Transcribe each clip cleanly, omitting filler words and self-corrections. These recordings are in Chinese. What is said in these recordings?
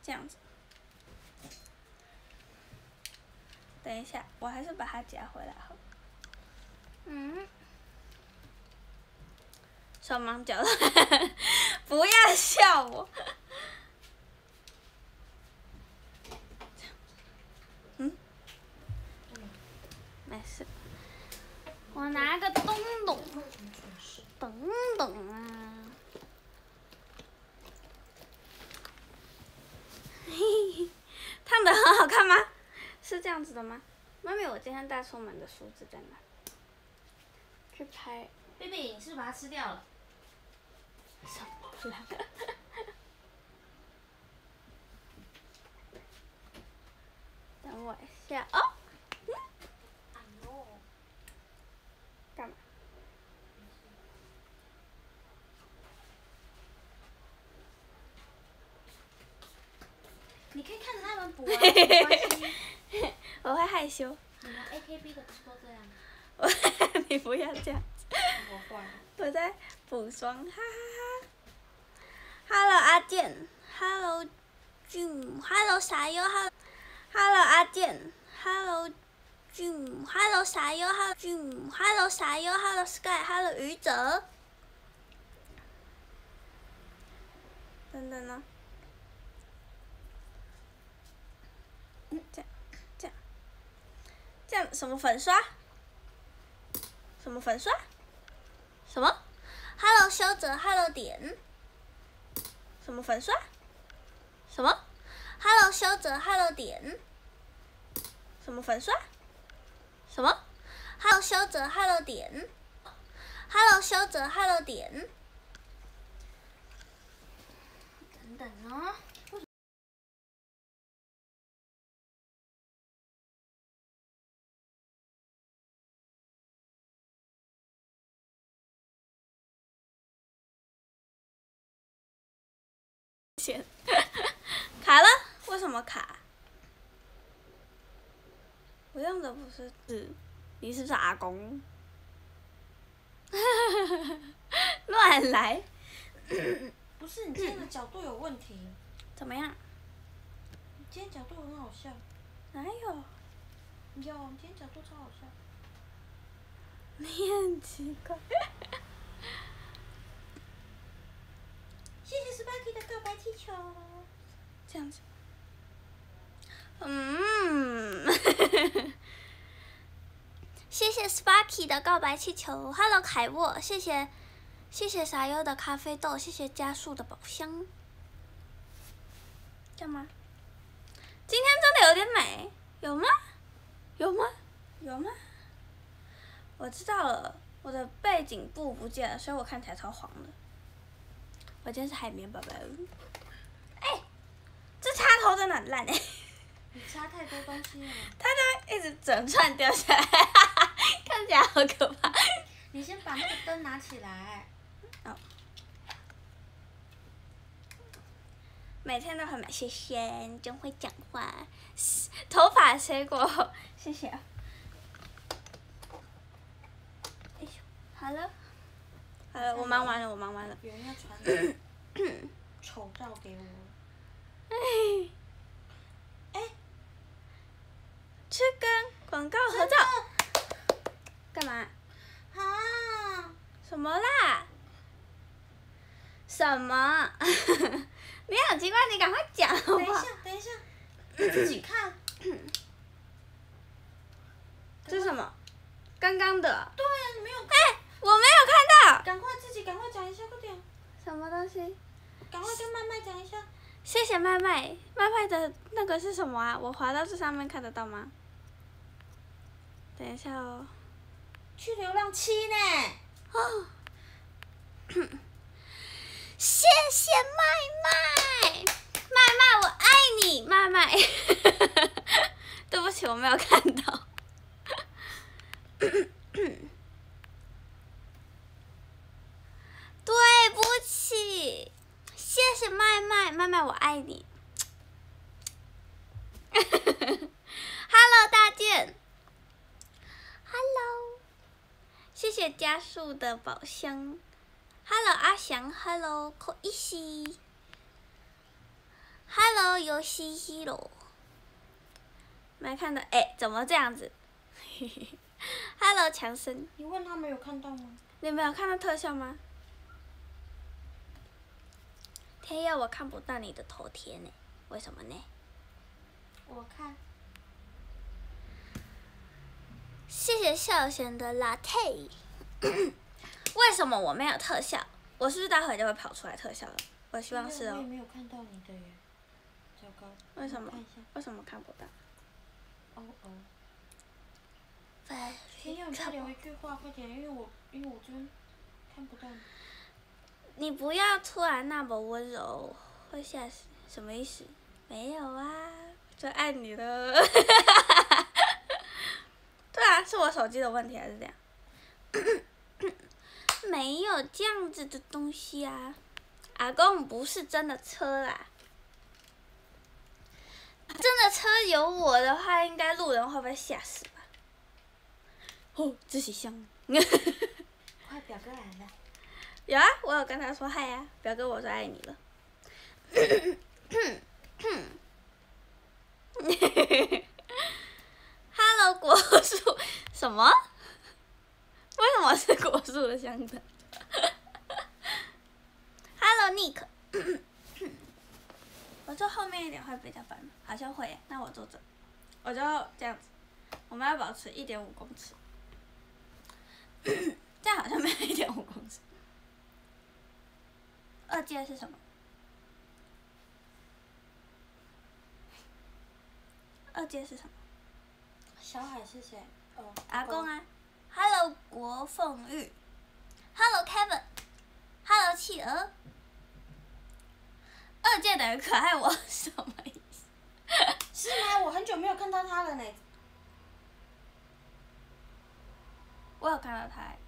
这样子。等一下，我还是把它夹回来好了。手忙脚乱，不要笑我。没事。我拿个东东，等等啊。嘿嘿，烫的很好看吗？是这样子的吗？妈咪，我今天带出门的梳子在哪？去拍。 贝贝，你是不是把它吃掉了？ 什么啦？等我一下哦。 哎呦， 干嘛？ 你可以看着他们补啊，没关系。 我会害羞。 你们 AKB 的不是都这样？ 你不要这样子。 我坏了。 我在补妆，哈哈哈。Hello 阿健 ，Hello June，Hello 傻优，Hello 阿健 ，Hello June，Hello 傻优，Hello June，Hello 傻优，Hello Sky，Hello 愚者。等等呢。这样什么粉刷？什么粉刷？什么 ？Hello 修哲 ，Hello 点。什么粉刷？什么 ？Hello 修哲 ，Hello 点。什么粉刷？什么 ？Hello 修哲 ，Hello 点。Hello 修哲 ，Hello 点。等等哦。卡了？为什么卡？我用的不是字，你是不是阿公？乱来。 不是，你今天的角度有问题。 怎么样？ 你今天角度很好笑。 哪有？ 有，你今天角度超好笑。 你很奇怪。 谢谢 Sparky 的告白气球。 这样子。谢谢 Sparky 的告白气球 ，Hello 凯沃，谢谢傻优的咖啡豆，谢谢加速的宝箱。干嘛？今天真的有点美，有吗？有吗？有吗？我知道了，我的背景布不见了，所以我看起来超黄的。我今天是海绵宝宝。哎，这插头真的很烂哎。 你插太多东西了。 它就会一直整串掉下来，看起来好可怕。 你先把那个灯拿起来。 哦。每天都很美，谢谢，你真会讲话。头发水果，谢谢。哎呦，好了，好了，我忙完了，我忙完了。 有人要传丑照给我。哎。 去跟广告合照。干嘛？ 啊！ 什么啦？什么？你很奇怪，你赶快讲好不好？ 等一下，你自己看。 这是什么？刚刚的。 对啊，你没有看。 哎，我没有看到。 赶快讲一下，快点。 什么东西？ 赶快跟麦麦讲一下。 谢谢麦麦，麦麦的那个是什么啊？我滑到这上面看得到吗？等一下哦。 去流浪7呢。 哦。谢谢麦麦，麦麦我爱你，麦麦。对不起，我没有看到。对不起，谢谢麦麦，麦麦我爱你。Hello 大健 ，Hello， 谢谢加速的宝箱。Hello 阿翔 ，Hello 寇一西 Hello， 游戏西罗。没看到，哎，怎么这样子？Hello， 强森。 你问他们有看到吗？ 你没有看到特效吗？天佑，我看不到你的头贴呢，为什么呢？ 我看。 谢谢孝贤的 latte。为什么我没有特效？我是不是待会就会跑出来特效了？我希望是哦。 我也没有看到你的耶，糟糕。 为什么看一下。 为什么看不到？ 哦哦。天佑，你再留一句话，快点，因为我这边看不到你。 你不要突然那么温柔，会吓死。什么意思？没有啊，就爱你了。对啊，是我手机的问题还是这样？没有这样子的东西啊，阿公不是真的车啦。真的车有我的话，应该路人会被吓死吧？哦，自己香。 快，表哥来了。 有啊，我有跟他说嗨啊，表哥，我说爱你了。Hello， 果树什么？为什么是果树的香灯？Hello Nick， 我坐后面一点会比较烦吗？好像会耶，那我坐这，我就这样子。我们要保持1.5公尺，这样好像没有1.5公尺。2阶是什么？2阶是什么？ 小海是谁？哦， 阿公啊。Hello 国凤玉 ，Hello Kevin，Hello 企鹅。2阶等于可爱我什么意思？ 是吗？我很久没有看到他了呢。 我有看到他欸。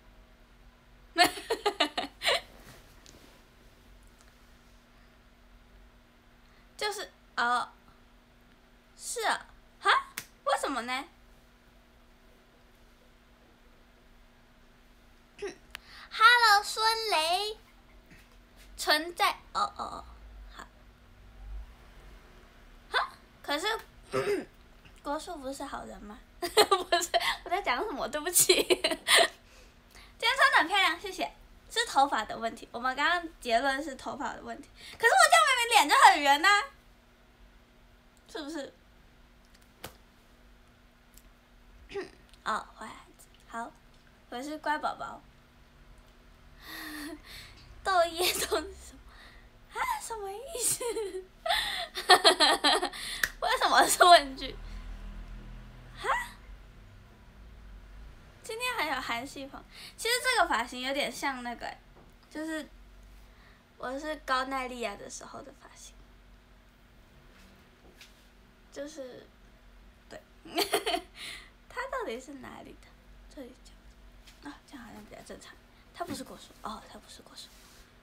就是哦，是啊，哈？为什么呢？Hello 孙雷，存在哦，好。哈？可是国树不是好人吗？不是，我在讲什么？对不起。今天穿得很漂亮，谢谢。是头发的问题，我们刚刚结论是头发的问题。可是我这样明明脸就很圆呐，是不是？哦，坏孩子，好，我是乖宝宝。豆叶洞是什么？啊，什么意思？为什么是问句？哈？今天还有韩系风，其实这个发型有点像那个，就是我是高奈利亚的时候的发型，就是对，他到底是哪里的？这里这样，啊，这样好像比较正常。他不是果树哦，他不是果树。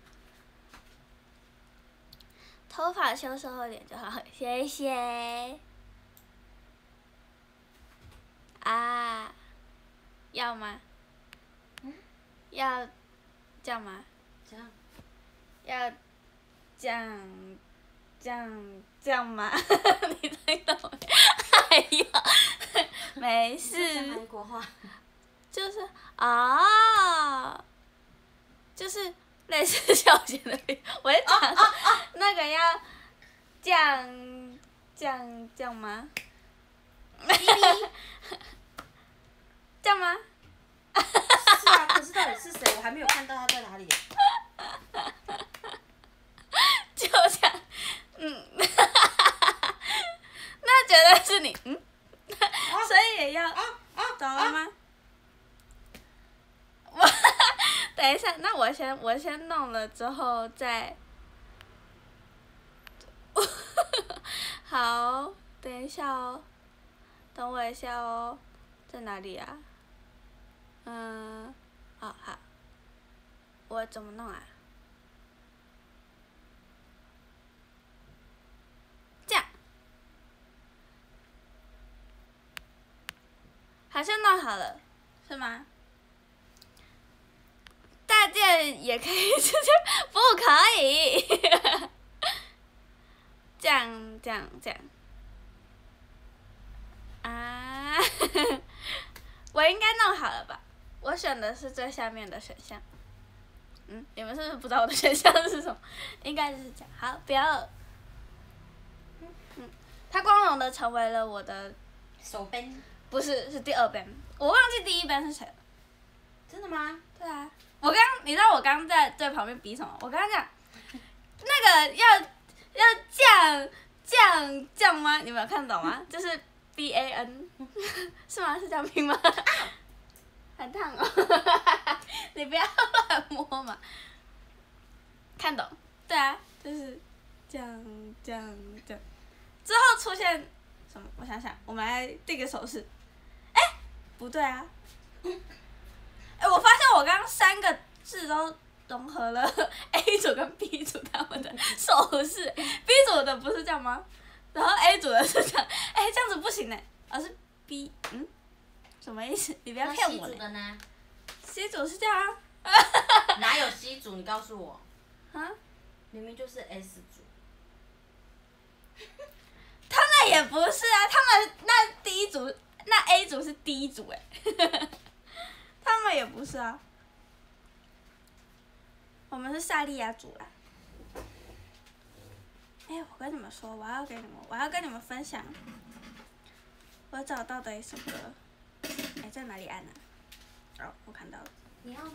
头发修饰后点就好，谢谢。啊。要吗？要这样吗？ 这样。 要这样吗？你听懂没？哎呀，没事。 韩国话。 就是啊，就是类似小姐的，我在讲那个要这样吗？这样吗？ 是啊，可是到底是谁？我还没有看到他在哪里。 就这样，那绝对是你，所以也要，懂了吗？等一下，那我先弄了之后再，好，等一下哦，等我一下哦，在哪里啊？好，我怎么弄啊？这样，好像弄好了，是吗？大件也可以直接，不可以。 这样啊，我应该弄好了吧？我选的是最下面的选项。你们是不是不知道我的选项是什么？应该就是这样。好，不要。它光荣的成为了我的手边。 不是，是第2边。我忘记第1边是谁了。 真的吗？ 对啊，你知道我刚在最旁边比什么？我刚刚讲，那个要酱吗？你们有看懂吗？就是 BAN， 是吗？是这样拼吗？很烫哦，你不要乱摸嘛。看懂？对啊，就是酱。之后出现什么？我想想，我们来定个手势。不对啊。我发现我刚刚3个字都融合了 A 组跟 B 组他们的手势。B 组的不是这样吗？然后 A 组的是这样。这样子不行呢，而是 B。什么意思？你不要骗我。 C 组的呢 ？C 组是这样啊。 哪有 C 组？你告诉我。 啊？ 明明就是 S 组。 他们也不是啊，他们那第一组，那 A 组是第一组他们也不是啊。我们是萨莉亚组啦。我跟你们说，我要跟你们分享，我找到的一首歌。在哪里按呢？我看到了。 你要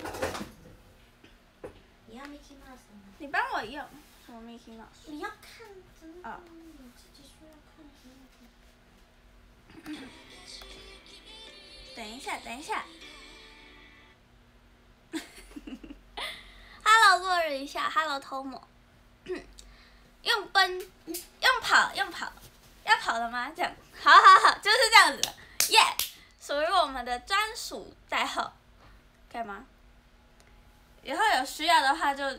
Mickey Mouse 吗？ 你帮我用什么 Mickey Mouse？ 你要看真的。 哦。 你自己说要看真的。 等一下。Hello 落日一下 ，Hello Tomo。用跑，要跑了吗？这样，好，就是这样子的，耶！属于我们的专属代号，干嘛？以后有需要的话就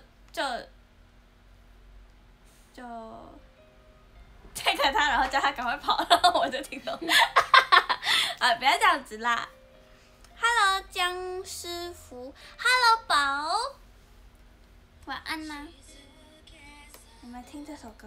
take 他，然后叫他赶快跑，然后我就听懂。不要这样子啦。Hello 江师傅 ，Hello 宝，晚安啦。你们听这首歌。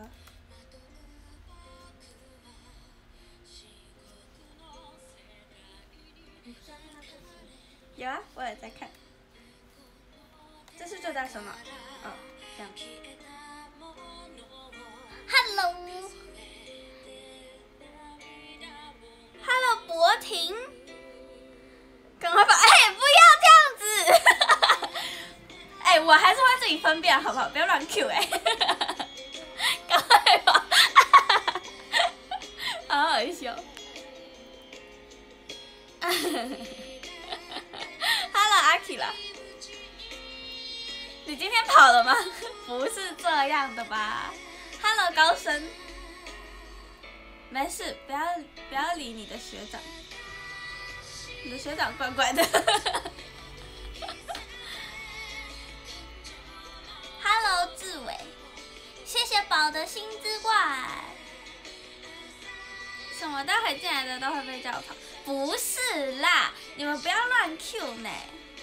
有啊，我也在看。这是就在什么？这样。Hello 博婷，赶快跑！不要这样子。我还是会自己分辨，好不好？不要乱 Q 赶快跑！好好笑。Hello 阿 K 啦，你今天跑了吗？不是这样的吧 ？Hello 高升，没事，不要理你的学长，你的学长怪怪的。Hello 志伟，谢谢宝的星之怪。什么待会进来的都会被叫跑？不是啦，你们不要乱 Q 呢。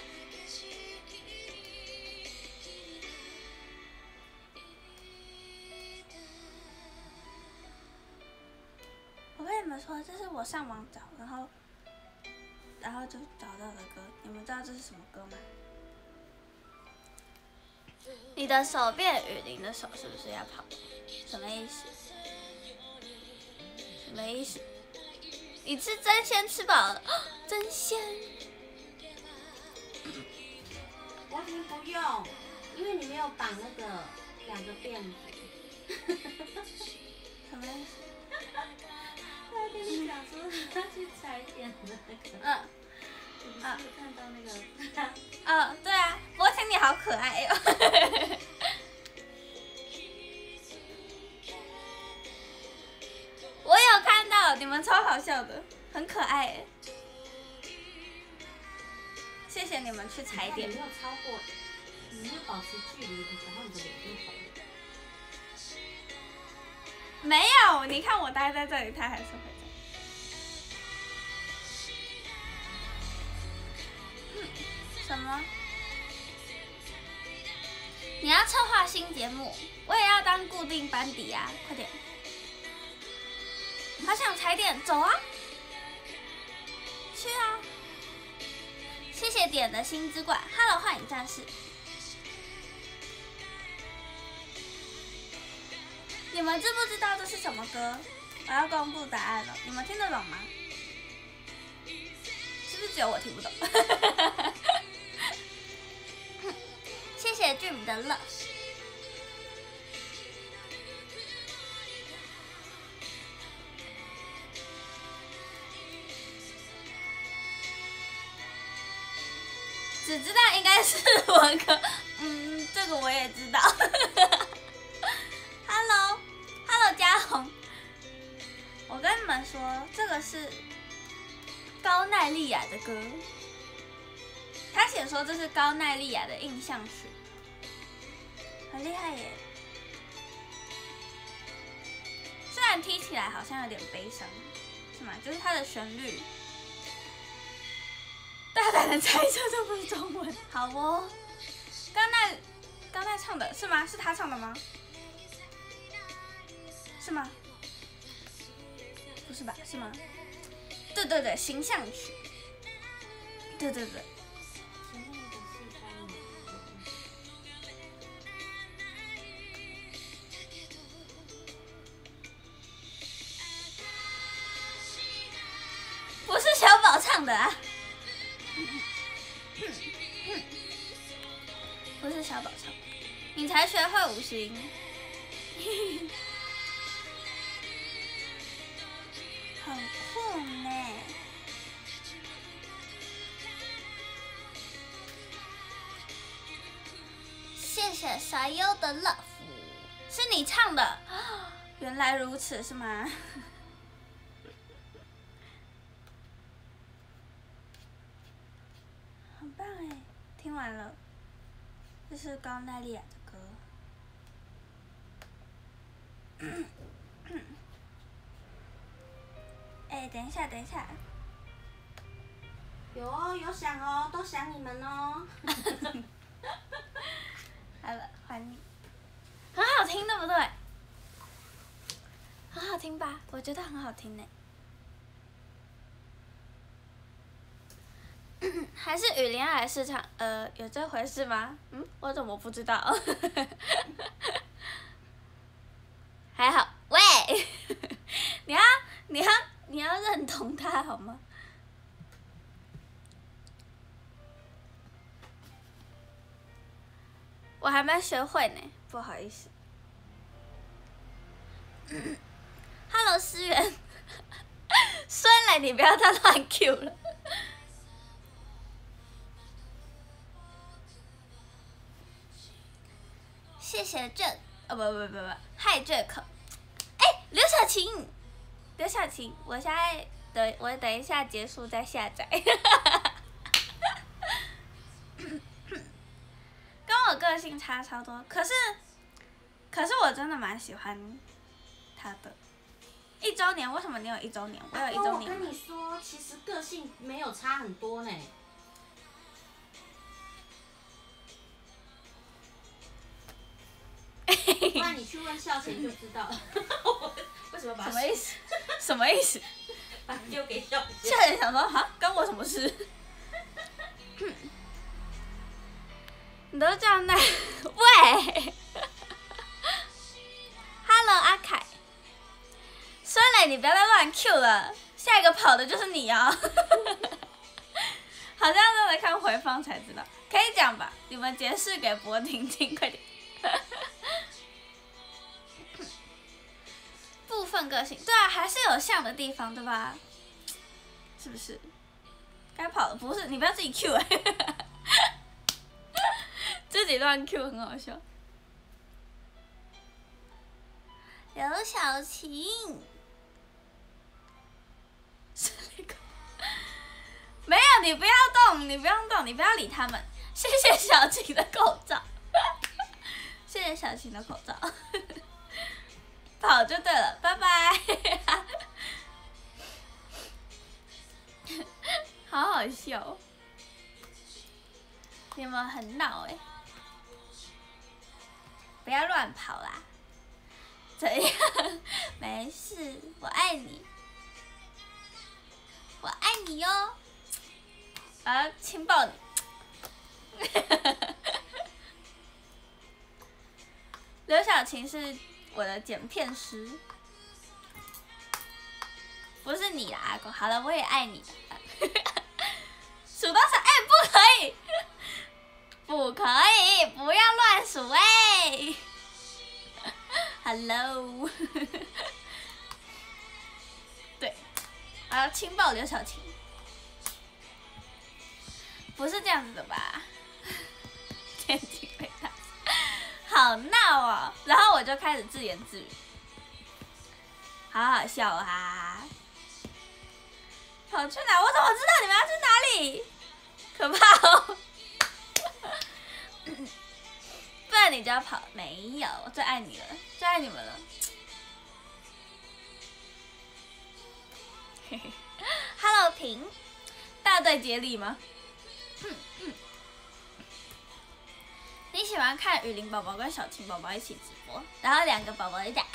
我跟你们说，这是我上网找，然后就找到的歌。你们知道这是什么歌吗？你的手变雨林的手是不是要跑？什么意思？什么意思？你吃真鲜吃饱了？真鲜。 完全不用，因为你没有绑那个2个辫子。 什么意思？ 他跟你讲说他去踩点的那个。你不是看到那个？ 对啊，博婷你好可爱哟。我有看到，你们超好笑的，很可爱耶。谢谢你们去踩点。 你没有超过，你没有保持距离，然后你的脸就红了。 没有，你看我待在这里，他还是会这样。什么？你要策划新节目，我也要当固定班底啊！快点。 好想踩点，走啊，去啊！谢谢点的星之冠 ，Hello 幻影战士。你们知不知道这是什么歌？我要公布答案了，你们听得懂吗？是不是只有我听不懂？谢谢 Dream 的 Love。只知道应该是我歌，这个我也知道。Hello 嘉宏，我跟你们说，这个是高奈丽亚的歌，他写说这是高奈丽亚的印象曲，很厉害耶。虽然听起来好像有点悲伤，是吗？就是它的旋律。大胆的猜测，这不是中文。好哦，刚才唱的是吗？是他唱的吗？是吗？不是吧？是吗？对，形象曲。对。不是小宝唱的啊。不是小宝唱，你才学会五行，很酷呢。谢谢傻优的 Love， 是你唱的，原来如此是吗？很棒哎，听完了。这是高奈丽亚的歌。哎，等一下， 有想哦，都想你们哦。 好了，换你。很好听，对不对？很好听吧？我觉得很好听呢。还是雨林爱市场？有这回事吗？我怎么不知道？还好，喂，你要认同他好吗？我还没学会呢，不好意思。Hello 思源，孙磊，你不要再乱 Q 了。谢谢不，嗨Jack，刘晓晴，我现在等一下结束再下载。跟我个性差超多，可是我真的蛮喜欢他的。1周年，为什么你有1周年？我有1周年。 我跟你说，其实个性没有差很多呢。不然你去问孝贤就知道了。为什么把？ 什么意思？ 把丢给孝贤。 孝贤想说哈，关我什么事？你都这样那，喂 ，Hello 阿凯，孙磊，你不要再乱 Q 了，下一个跑的就是你哦。好像真的看回放才知道，可以讲吧？你们解释给博听听，快点。部分个性，对啊，还是有像的地方，对吧？是不是？该跑的不是你，不要自己 Q 自己乱 Q 很好笑。刘晓晴，是那个没有，你不要动，你不要理他们。谢谢小晴的口罩，谢谢小晴的口罩。跑就对了，拜拜。好好笑，你们很闹哎，不要乱跑啦。怎样？没事，我爱你。 我爱你哟！我要亲抱你。刘晓晴是我的剪片师，不是你啦，阿公。好了，我也爱你。数多少？哎，不可以，不可以，不要乱数哎。Hello。对，我要亲抱刘晓晴。不是这样子的吧？天津被打，好闹哦！然后我就开始自言自语，好好笑啊！跑去哪？我怎么知道你们要去哪里？可怕哦！不然你就要跑？没有，我最爱你了，最爱你们了。Hello， 平，大队接力吗？你喜欢看雨林宝宝跟小晴宝宝一起直播，然后两个宝宝一起。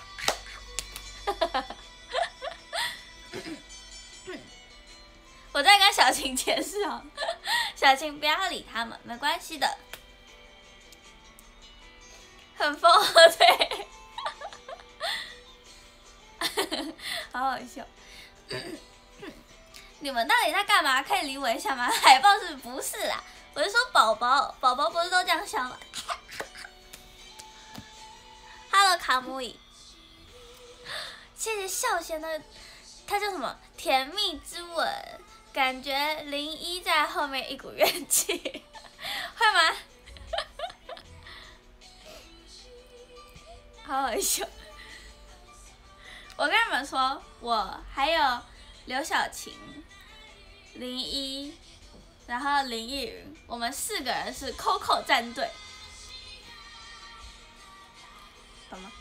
我在跟小晴解释哦，小晴不要理他们，没关系的。很疯，对，好好笑。你们到底在干嘛？可以理我一下吗？海报是不是啦？我是说宝宝，宝宝不是都这样笑吗？Hello， 卡姆伊，谢谢孝贤的，他叫什么？甜蜜之吻，感觉01在后面一股怨气，会吗？好好笑。我跟你们说，我还有刘晓晴、01，然后林奕云，我们4个人是 Coco 战队，懂吗？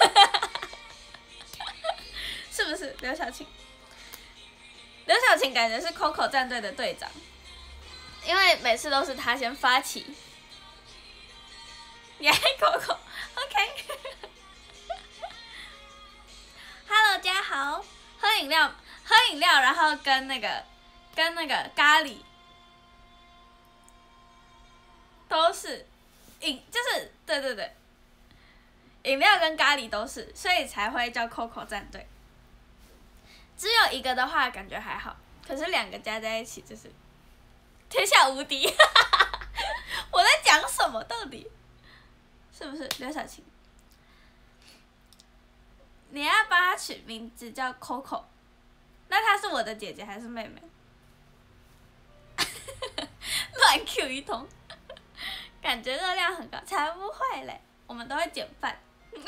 是不是刘晓晴？刘晓晴感觉是 Coco 战队的队长，因为每次都是他先发起。耶 ，Coco，OK。Hello， 大家好，喝饮料，然后跟那个咖喱，都是就是对，饮料跟咖喱都是，所以才会叫 Coco 战队。只有一个的话感觉还好，可是2个加在一起就是天下无敌。我在讲什么？到底是不是刘晓晴？你要帮她取名字叫 Coco， 那她是我的姐姐还是妹妹？乱 Q 一通，感觉热量很高，才不会嘞，我们都会减饭。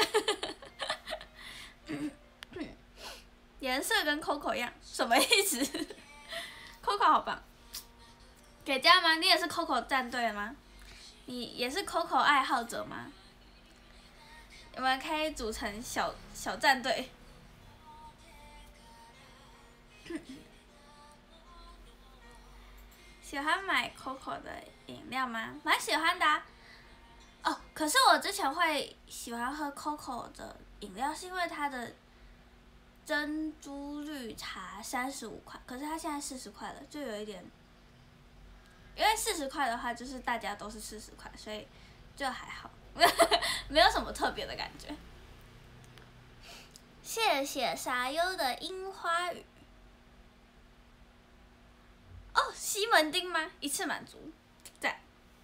颜色跟 Coco 一样，什么意思？Coco 好棒，给加吗？你也是 Coco 战队吗？你也是 Coco 爱好者吗？我们可以组成小战队。喜欢买 Coco 的饮料吗？蛮喜欢的啊。哦，可是我之前会喜欢喝 Coco 的饮料，是因为它的珍珠绿茶35块，可是它现在40块了，就有一点，因为40块的话，就是大家都是40块，所以就还好，没有什么特别的感觉。谢谢傻优的樱花雨。哦，西门町吗？一次满足，赞。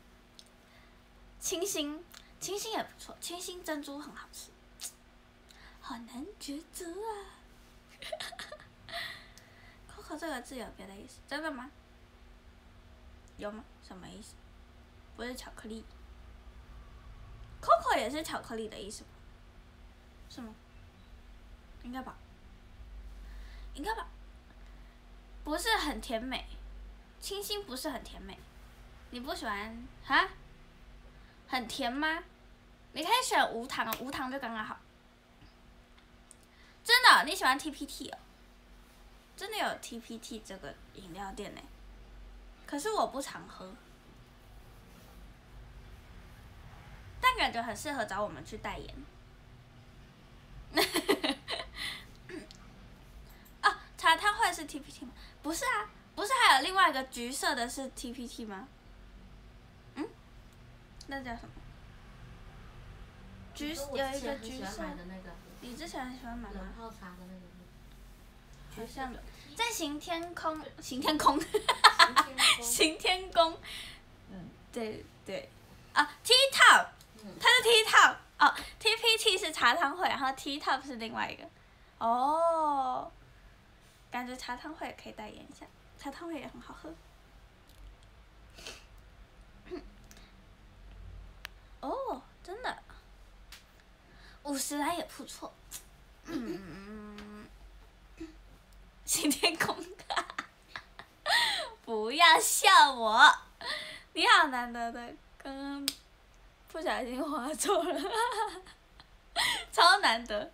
清新也不错，清新珍珠很好吃，好难抉择啊。Coco 这个字有别的意思，真的吗？有吗？什么意思？不是巧克力。Coco 也是巧克力的意思吗？是吗？应该吧。不是很甜美，清新不是很甜美。你不喜欢哈？很甜吗？你可以选无糖，无糖就刚刚好。真的，你喜欢 TPT 哦？真的有 TPT 这个饮料店呢，可是我不常喝，但感觉很适合找我们去代言。哦，茶汤会是是 TPT 吗？不是啊，不是还有另外一个橘色的是 TPT 吗？嗯，那叫什么？有一个橘色。你之前很喜欢买吗？ 冷泡茶的那个。 好像在行天宫。行天宫。对对。啊 ，T Top， 它是 T Top 哦 ，TPT 是茶汤会，然后 T Top 是另外一个。哦，感觉茶汤会也可以代言一下，茶汤会也很好喝。哦，真的。50来也不错。行天宫。不要笑我，你好难得的，刚刚不小心划错了，超难得。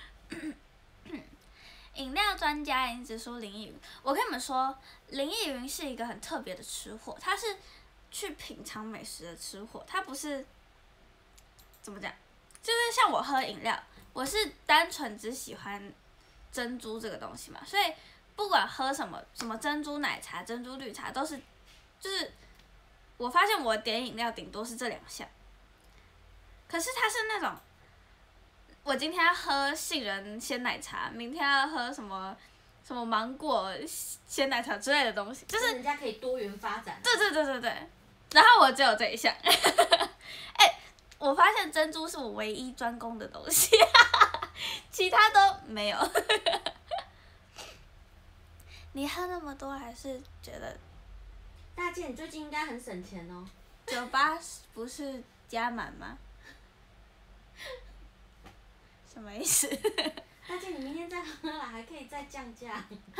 饮料专家一直说林奕云，我跟你们说，林奕云是一个很特别的吃货，他是去品尝美食的吃货，他不是怎么讲，就是像我喝饮料，我是单纯只喜欢珍珠这个东西嘛，所以不管喝什么珍珠奶茶、珍珠绿茶，都是就是我发现我点饮料顶多是这2项，可是他是那种。我今天要喝杏仁鲜奶茶，明天要喝什么芒果鲜奶茶之类的东西，就是人家可以多元发展。 对，然后我只有这一项。我发现珍珠是我唯一专攻的东西，其他都没有。你喝那么多，还是觉得？ 大姐，你最近应该很省钱哦。 酒吧不是加满吗？什么意思？ 大姐，你明天再喝了，还可以再降价。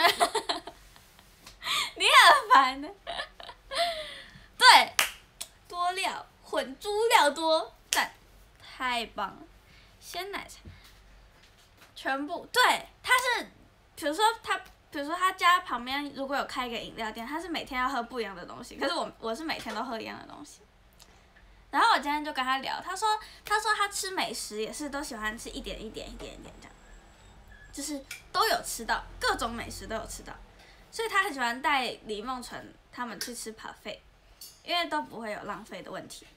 你很烦的。对，多料，混猪料多，赞，太棒了。鲜奶茶，全部对，它是，比如说他家旁边如果有开一个饮料店，他是每天要喝不一样的东西，可是我是每天都喝一样的东西。然后我今天就跟他聊，他说他吃美食也是都喜欢吃一点这样，就是都有吃到各种美食都有吃到，所以他很喜欢带李梦纯他们去吃 buffet， 因为都不会有浪费的问题。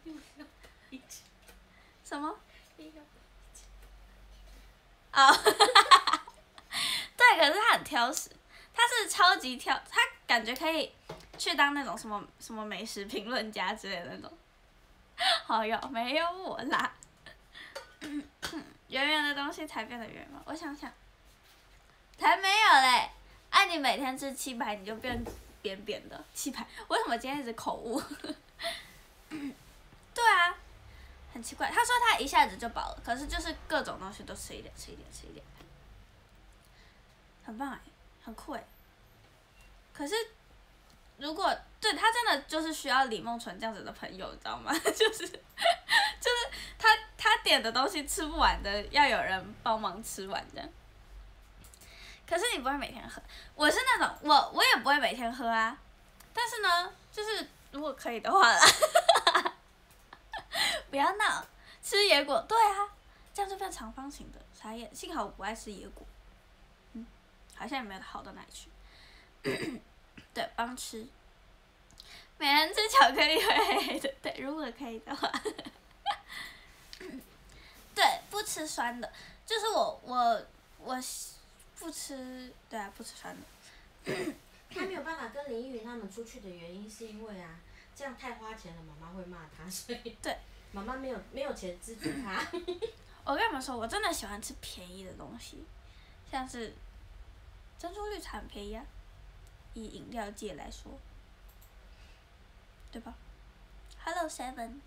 什么？哦，对，可是他很挑食，他是超级挑，他感觉可以去当那种什么美食评论家之类的那种。好有没有我啦？圆圆的东西才变得圆吗？我想想，才没有嘞！你每天吃7排，你就变扁扁的。7排，为什么今天一直口误？对啊，很奇怪。他说他一下子就饱了，可是就是各种东西都吃一点，很棒很酷可是。如果对他真的就是需要李梦纯这样子的朋友，你知道吗？就是他点的东西吃不完的，要有人帮忙吃完这样。可是你不会每天喝，我是那种我也不会每天喝啊。但是呢，就是如果可以的话啦，不要闹，吃野果，对啊，这样就变长方形的，傻眼。幸好我不爱吃野果，好像也没有好到哪里去。对，帮吃。每人吃巧克力会黑黑的，对，如果可以的话。对，不吃酸的，就是我不吃，对啊，不吃酸的。 他没有办法跟林奕云他们出去的原因是因为这样太花钱了，妈妈会骂他，所以对， 妈妈没有钱资助他。 我跟你们说，我真的喜欢吃便宜的东西，像是珍珠绿茶很便宜啊。以饮料界来说，对吧 ？Hello Seven，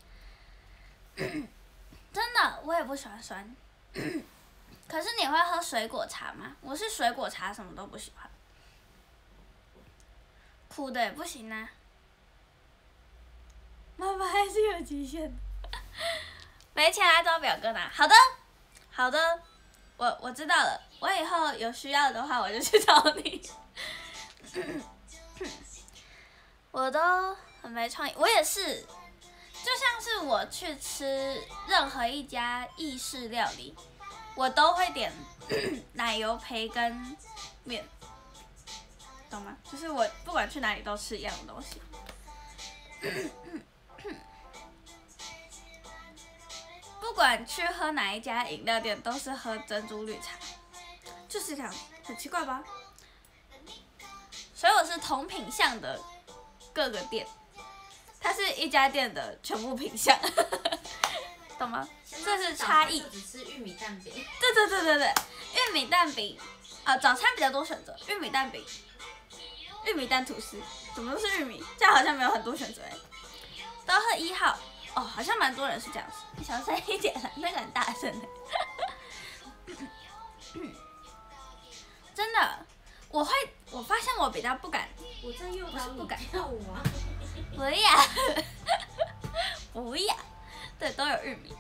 真的我也不喜欢酸。可是你会喝水果茶吗？我是水果茶什么都不喜欢，苦的也不行啊。妈妈还是有极限的。没钱来找表哥拿。好的，我知道了，我以后有需要的话我就去找你。我都很没创意，我也是，就像是我去吃任何一家意式料理，我都会点奶油培根面， 懂吗？就是我不管去哪里都吃一样的东西。不管去喝哪一家饮料店，都是喝珍珠绿茶，就是这样，很奇怪吧？所以我是同品项的各个店，它是一家店的全部品项，懂吗？这是差异。 只吃玉米蛋饼。 对，玉米蛋饼，早餐比较多选择，玉米蛋饼、玉米蛋吐司，怎么都是玉米？这样好像没有很多选择哎。都喝1号，哦，好像蛮多人是这样子。你小声一点啦，那个很大声的。真的，我发现我比较不敢。 我在诱导你跳舞啊！ 不要，不要，对，都有玉米。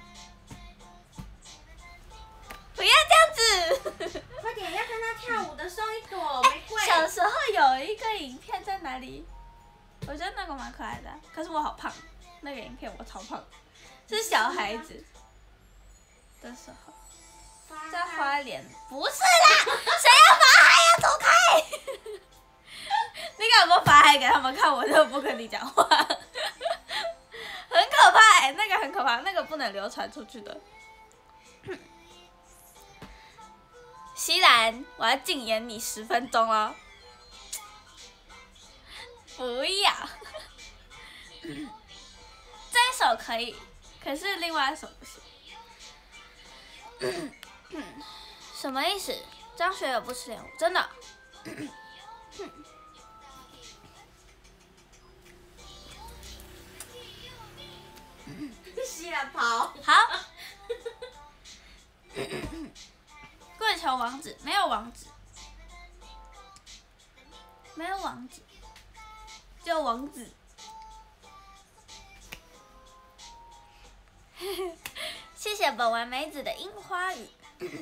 不要这样子！ 快点，要跟他跳舞的送一朵玫瑰。 小时候有一个影片在哪里？我觉得那个蛮可爱的，可是我好胖。那个影片我超胖，是小孩子的时候，在花莲。不是啦，谁要罚海呀？走开！你敢不罚海给他们看？我就不跟你讲话。很可怕那个很可怕，那个不能流传出去的。西兰，我要禁言你10分钟哦。不要。这一首可以，可是另外一首不行。什么意思？张学友不吃莲雾，真的？ 西兰跑。 好。跪求王子，没有王子，没有王子，只有王子。谢谢本完美子的樱花雨。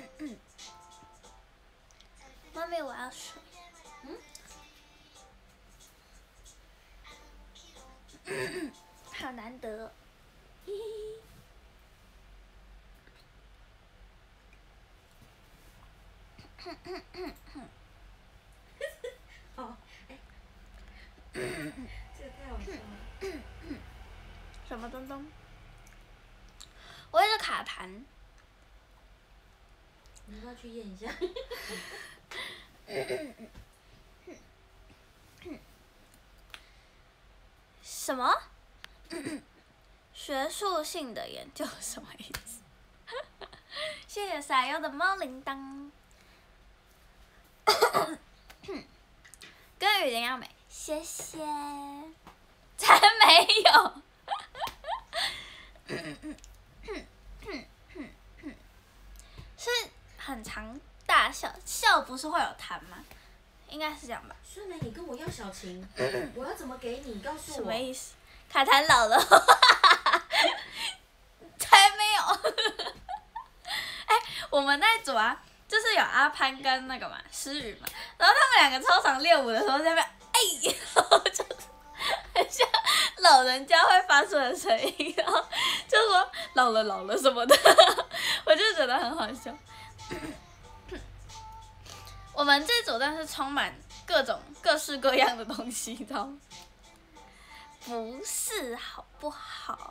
妈咪，我要睡。好难得哦。 好，这个太好笑了。 什么东东？我也是卡痰。 你要不要去验一下？ 什么？学术性的研究什么意思？谢谢撒优的猫铃铛。跟雨林一样美，谢谢。才没有。是很常大笑，笑不是会有痰吗？应该是这样吧。 顺美，你跟我要小琴，我要怎么给你？告诉我。 什么意思？卡痰老了。才没有。我们那一组啊，就是有阿潘跟那个嘛诗雨嘛，然后他们2个超常练舞的时候在那边然后就是很像老人家会发出的声音，然后就说老了什么的，我就觉得很好笑。我们这组真是充满各式各样的东西，你知道吗？不是好不好？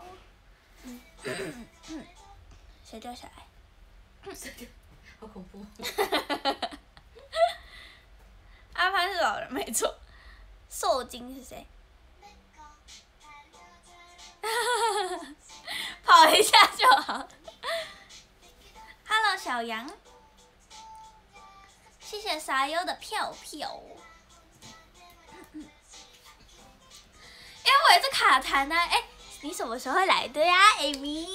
谁掉下来？ 好恐怖。 阿潘是老人没错，受精是谁？跑一下就好。Hello 小杨，谢谢撒优的票票。我也是卡痰啊，你什么时候会来的呀 ，Amy？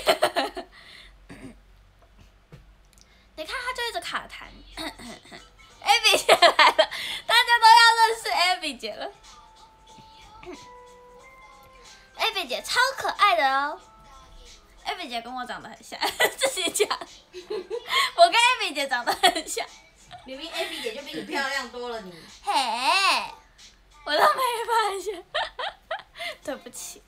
你看他就一直卡痰。Abby 姐来了，大家都要认识 Abby 姐了。Abby 姐超可爱的哦。Abby 姐跟我长得很像，自己讲。我跟 Abby 姐长得很像。 明明 Abby 姐就比你漂亮多了你。 嘿，我都没发现。对不起。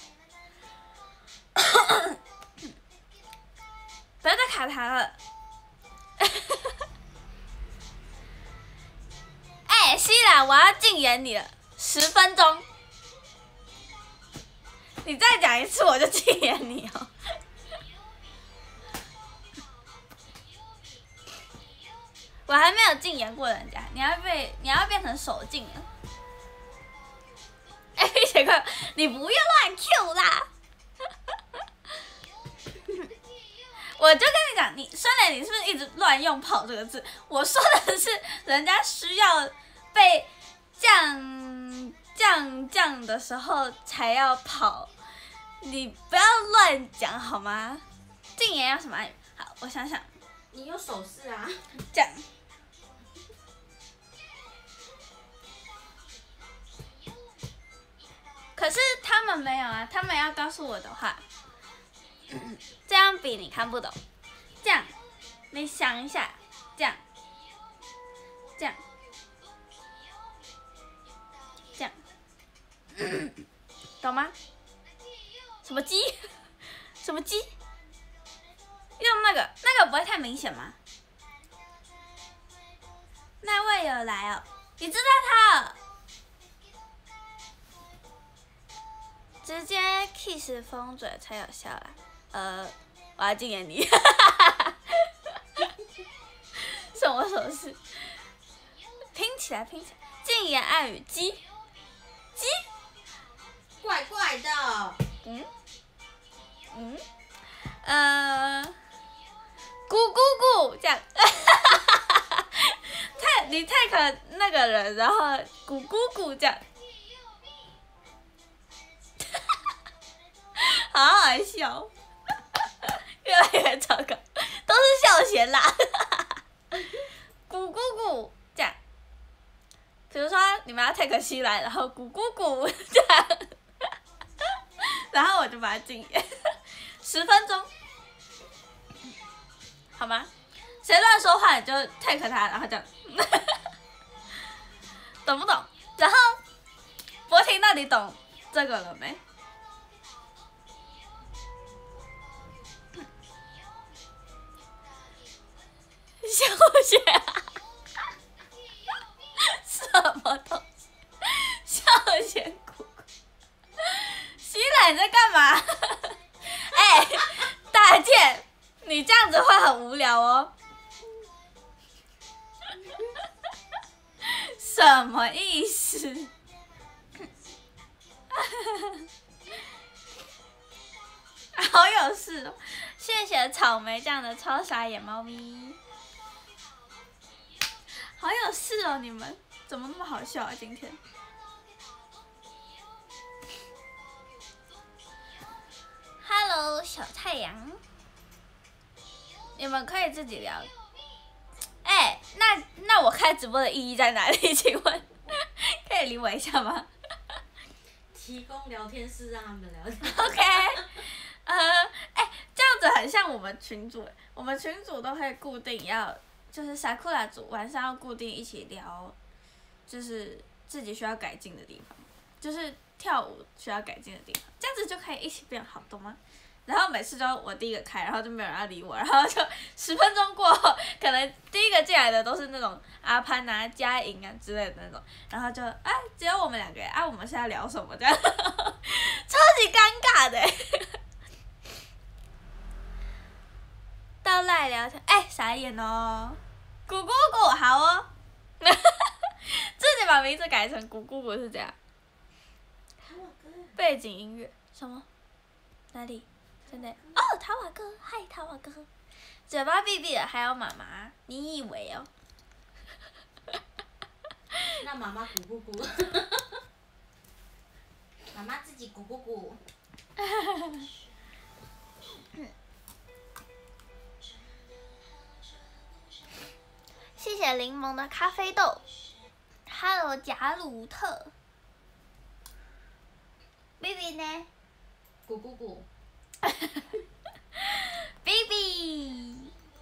不要再卡痰了。 哎，西兰，我要禁言你了，10分钟。你再讲一次，我就禁言你哦。我还没有禁言过人家，你要变成手禁了。哎，杰克，你不要乱 Q 啦！我就跟你讲，孙磊，你是不是一直乱用“跑”这个字？我说的是人家需要被降的时候才要跑，你不要乱讲好吗？禁言要什么暗语？好，我想想。 你有手势啊？ 这样。可是他们没有啊，他们要告诉我的话，这样比你看不懂。这样，你想一下，这样，懂吗？什么鸡？什么鸡？用那个不会太明显吗？那位有来哦，你知道他哦？直接 kiss 封嘴才有效啦。我要禁言你。什么手势？拼起来，禁言暗语鸡， 怪怪的。 咕咕咕这样。你 take 那个人，然后咕咕咕这样。好好笑，越来越糟糕，都是笑贤啦。咕咕咕这样，比如说你们要 take 西来，然后咕咕咕这样，然后我就把它禁言10分钟，好吗？谁乱说话你就 take 他，然后这样，懂不懂？然后博婷到底懂这个了没？小学、什么东西？笑贤姑姑，西兰你在干嘛？哎，大健，你这样子会很无聊哦。什么意思？好有事哦！谢谢草莓酱的超傻眼猫咪。好有事哦，你们怎么那么好笑啊？今天。Hello， 小太阳，你们可以自己聊。哎，那我开直播的意义在哪里？请问，可以理我一下吗？ 提供聊天室让他们聊天。 OK， 这样子很像我们群组，我们群组都会固定要。就是Sakura组晚上要固定一起聊，就是自己需要改进的地方，就是跳舞需要改进的地方，这样子就可以一起变好，懂吗？然后每次都我第一个开，然后就没有人要理我，然后就10分钟过后，可能第一个进来的都是那种阿潘啊、佳颖啊之类的那种，然后就只有我们2个人我们现在聊什么这样，超级尴尬的。到赖聊天，傻眼哦！咕咕咕，好哦。自己把名字改成咕咕咕是这样。背景音乐什么？哪里？真的？哦，塔瓦哥，嗨，塔瓦哥。嘴巴闭闭的，还有妈妈，你以为哦？ 那妈妈咕咕咕。妈妈自己咕咕咕。 谢谢柠檬的咖啡豆 ，Hello 贾鲁特 ，Baby 呢？ 咕咕咕。 Baby，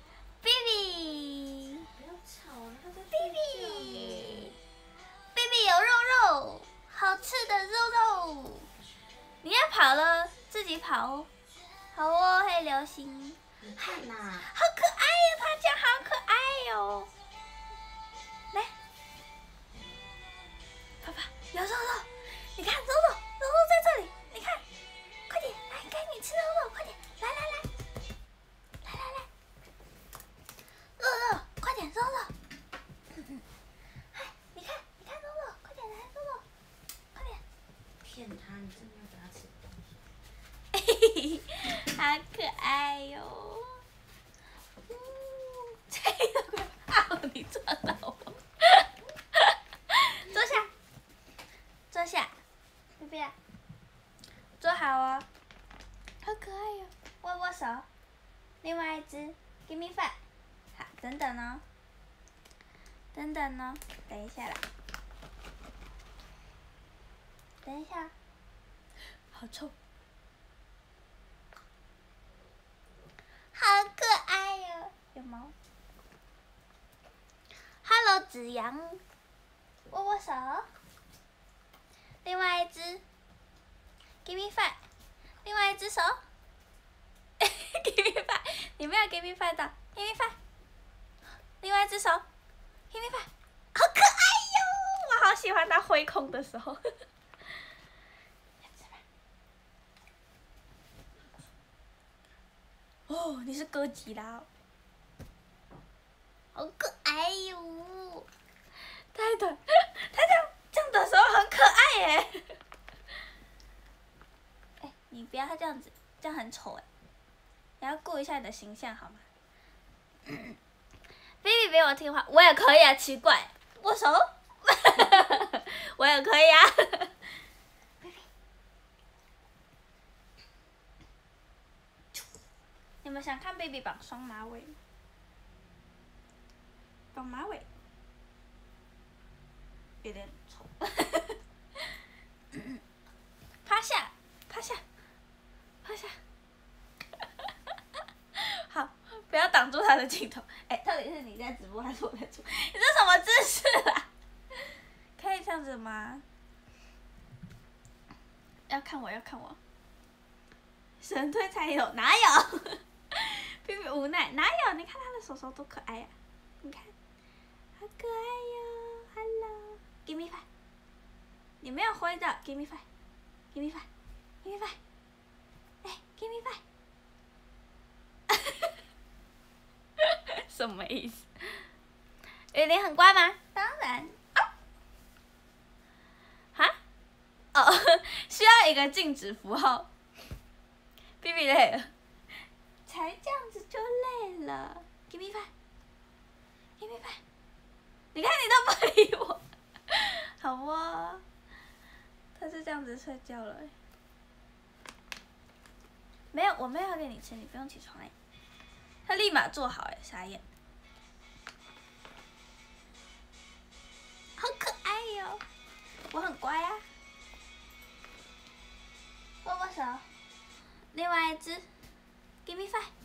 不要吵了，他在睡觉呢。 Baby 有肉肉，好吃的肉肉。你要跑了，自己跑哦。好哦，黑流星。 你看呐。 好可爱呀，他讲好可爱哟。来， 你真的要给他吃东西。 嘿嘿，好可爱哟！这个啊，你撞到我。坐下，坐下，贝贝，坐好哦。好可爱哟！握握手。另外一只 ，Give me five。好，等等哦。等等哦，等一下啦。等一下。好臭。好可爱哟，有毛。Hello， 子阳，握握手。另外一只 ，Give me five。另外一只手 ，Give me five。你没有 Give me five 的 ，Give me five。另外一只手 ，Give me five。好可爱哟，我好喜欢它挥空的时候。哦，你是哥吉拉哦，好可爱哟！太短，它这样的时候很可爱耶。哎，你不要这样子，这样很丑哎。你要顾一下你的形象好吗？Baby 比我听话，我也可以啊，奇怪，握手，我也可以啊。你们想看 baby 绑双马尾吗？绑马尾有点丑。趴下，趴下，趴下。好，不要挡住他的镜头。哎，到底是你在直播还是我在直播？你这什么姿势啊？可以这样子吗？要看我，要看我。神推才有，哪有？菲菲无奈，哪有？你看他的手手多可爱呀、你看，好可爱哟 ！Hello，Give me five。你没有挥的 ，Give me five，Give me five，Give me five。哎 ，Give me five。什么意思？雨林很乖吗？当然。哈？哦，需要一个静止符号。B B 累了。才这样子就累了 ，Give me five，Give me five， 你看你都不理我，好哦，他是这样子睡觉了，没有，我没有要给你吃，你不用起床哎，他立马坐好哎，傻眼，好可爱哟，我很乖啊，握握手，另外一只。Give me five，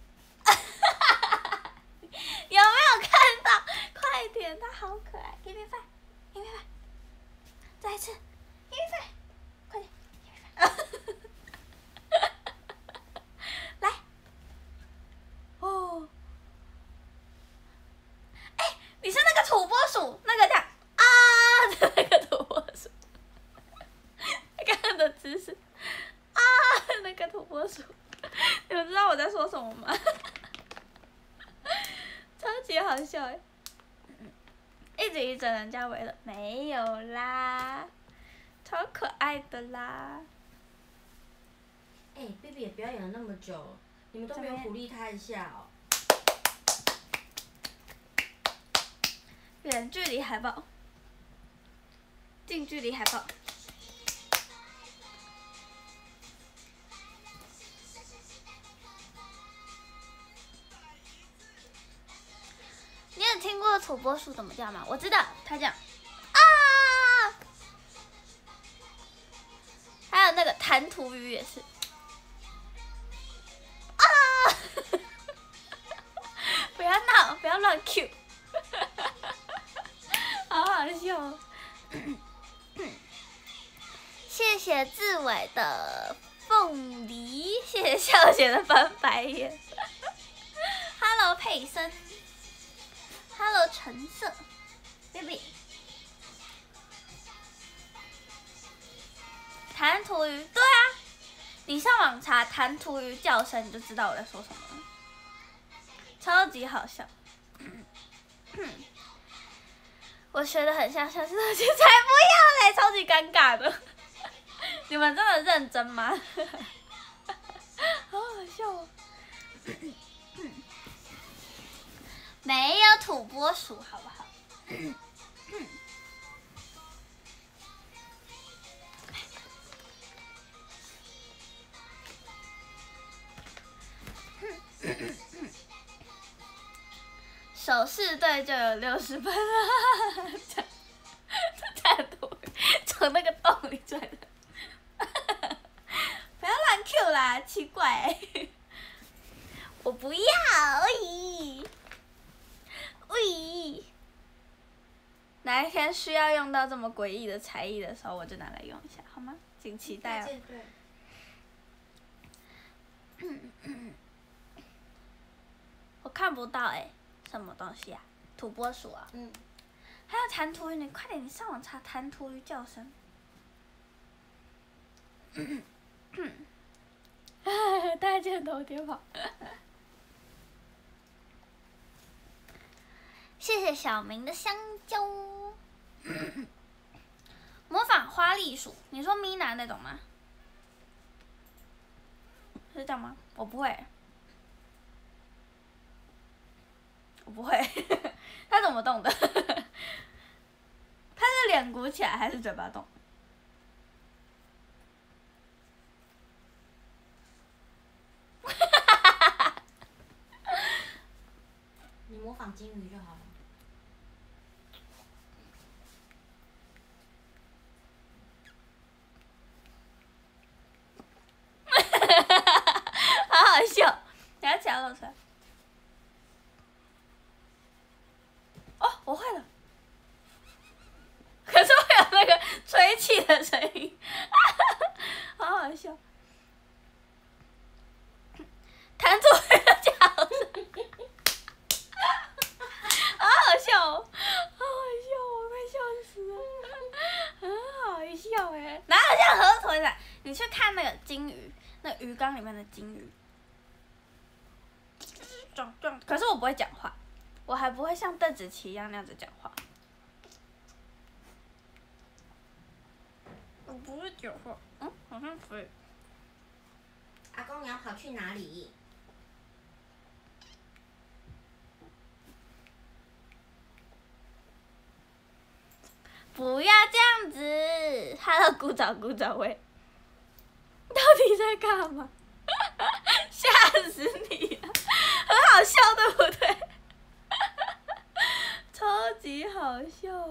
有没有看到？快点，它好可爱。Give me five，Give me five， 再一次 ，Give me five， 快点 ，Give me five， 来，哦，哎，你是那个土拨鼠，那个这样啊的那个土拨鼠，刚刚的姿势啊，那个土拨鼠。你们知道我在说什么吗？超级好笑哎！一直以整人家为乐，没有啦，超可爱的啦。 哎 ，baby 也表演了那么久，你们都没有鼓励他一下哦。 远距离海报，近距离海报。你有听过土拨鼠怎么叫吗？我知道，它这样啊。还有那个弹涂鱼也是啊。不要闹，不要乱 Q， 好好笑哦。谢谢志伟的凤梨，谢谢笑姐的翻白眼。Hello 佩森。Hello， 橙色 ，baby， 弹涂鱼，对啊，你上网查弹涂鱼叫声，你就知道我在说什么了，超级好笑。我学的很像，小石头姐才不要嘞，超级尴尬的。 你们真的认真吗？好好笑哦。没有土拨鼠，好不好？手势对就有60分了，太多从那个洞里出来的，不要乱 Q 啦，奇怪、我不要，喂，喂，哪一天需要用到这么诡异的才艺的时候，我就拿来用一下，好吗？请期待哦。我看不到什么东西啊？土拨鼠啊。还有弹涂鱼，你快点，你上网查弹涂鱼叫声。大箭头贴跑。谢谢小明的香蕉。模仿花栗鼠，你说咪娜那种吗？是这样吗？我不会。我不会。他怎么动的？他是脸鼓起来还是嘴巴动？ 你模仿金鱼就好了。 好好笑，牙齿要露出来。哦，我会了。可是会有那个吹气的声音，好好笑。弹出来的叫声，好好笑哦，好好笑哦，我快笑死了，很好笑哪有像河豚的？你去看那个金鱼，那鱼缸里面的金鱼，撞，可是我不会讲话，我还不会像邓紫棋一样那样子讲话。我不会讲话，好像可以。 阿公，你要跑去哪里？ 不要这样子 ！Hello， 鼓掌喂！到底在干嘛？吓死你了！很好笑，对不对？超级好笑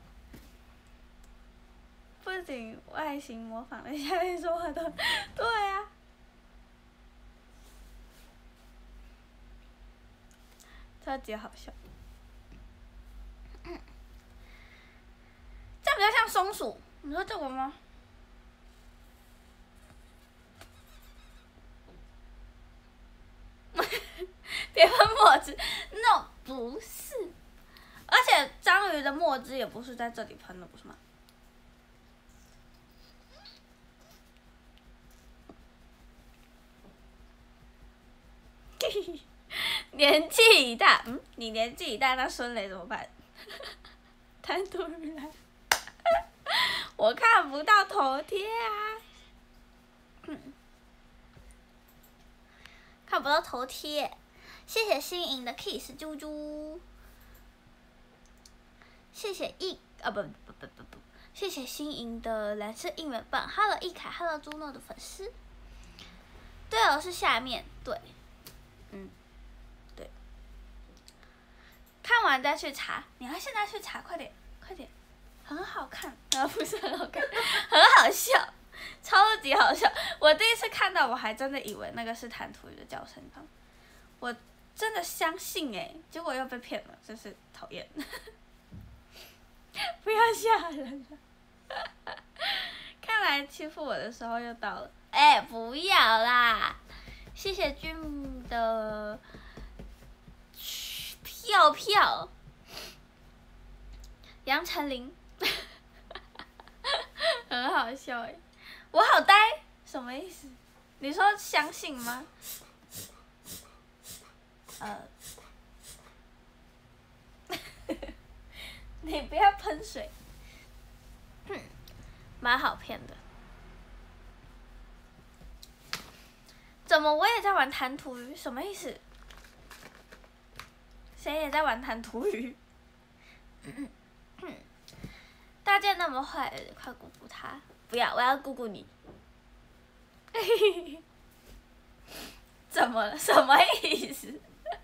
不仅外形模仿了下面说话都对啊，超级好笑。这样比较像松鼠，你说这个吗？别喷墨汁 ，no 不是，而且章鱼的墨汁也不是在这里喷的，不是吗？年纪一大，你年纪一大，那孙磊怎么办？弹涂鱼来，我看不到头贴啊，看不到头贴。谢谢新颖的 kiss 猪猪，谢谢不，谢谢新颖的蓝色应援棒 ，Hello 易凯 ，Hello 朱诺的粉丝。对哦，是下面对。对，看完再去查，你要现在去查，快点，很好看，不是很好看，很好笑，超级好笑。我第一次看到，我还真的以为那个是弹涂鱼的叫声，我真的相信结果又被骗了，真是讨厌。不要吓人了，看来欺负我的时候又到了，不要啦。谢谢君的票，杨丞琳，很好笑我好呆，什么意思？你说相信吗？你不要喷水，蛮好骗的。 么我也在玩弹涂鱼？什么意思？谁也在玩弹涂鱼？大剑那么坏，快咕咕他！不要，我要咕咕你。怎么了？什么意思？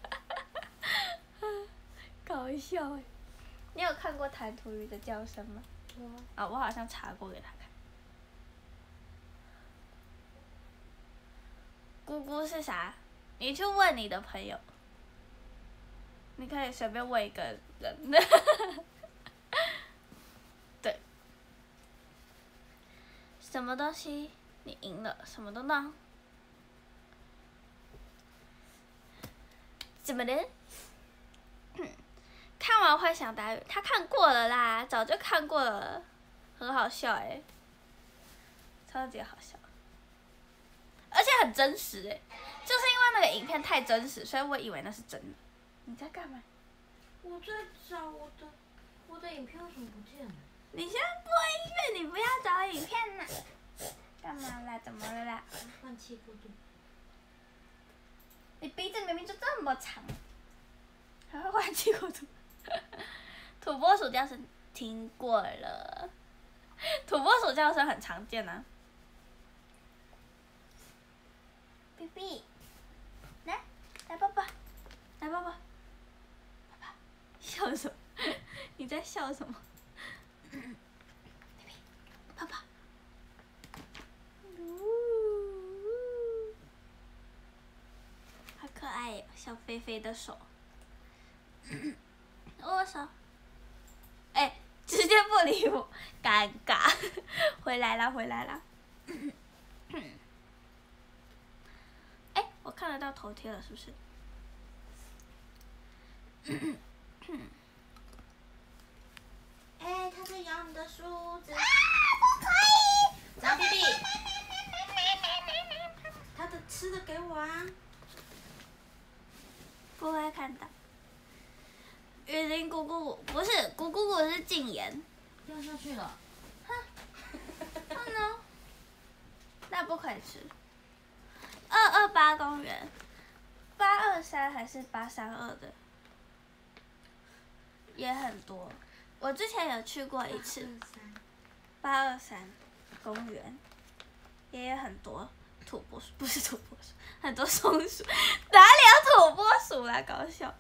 搞笑哎！你有看过弹涂鱼的叫声吗？啊、我好像查过给他看。咕咕是啥？你去问你的朋友。你可以随便问一个人。对。什么东西？你赢了？什么都闹？怎么的？看完会想打语，他看过了啦，早就看过了，很好笑哎、超级好笑，而且很真实哎、就是因为那个影片太真实，所以我以为那是真的。你在干嘛？ 我在找我的影片为什么不见了？ 你先播音乐，你不要找影片呢。干嘛啦？怎么了啦？ 换气过度。 你鼻子明明就这么长，还会换气过度。土拨鼠叫声听过了，土拨鼠叫声很常见啊。B B， 来抱抱，来抱抱，爸爸，笑什么？你在笑什么？B B， 抱抱。好可爱哟，小肥肥的手。握手。哎，直接不理我，尴尬。回来啦，回来啦。哎，我看得到头贴了，是不是？ 哎，他在咬你的梳子。 啊，不可以！ 张弟弟，他的吃的给我啊。 不会看到。雨林咕咕咕不是咕咕咕是禁言。 掉下去了。 哼。Oh no。那不可以吃。228公园，823还是832的，也很多。我之前有去过一次。823公园，也有很多土拨鼠，不是土拨鼠，很多松鼠，哪里有土拨鼠啦？搞笑。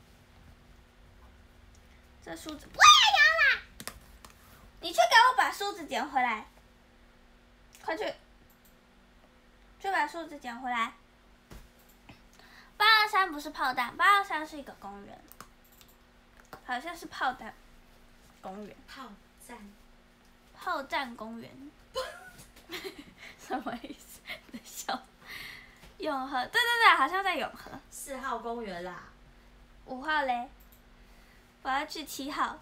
这梳子不要咬啦！你去给我把梳子捡回来，快去！去把梳子捡回来。823不是炮弹，823是一个公园，好像是炮弹公园。炮战公园。什么意思？在笑。永和，对对对，好像在永和。 4号公园啦。 5号嘞？我要去7号。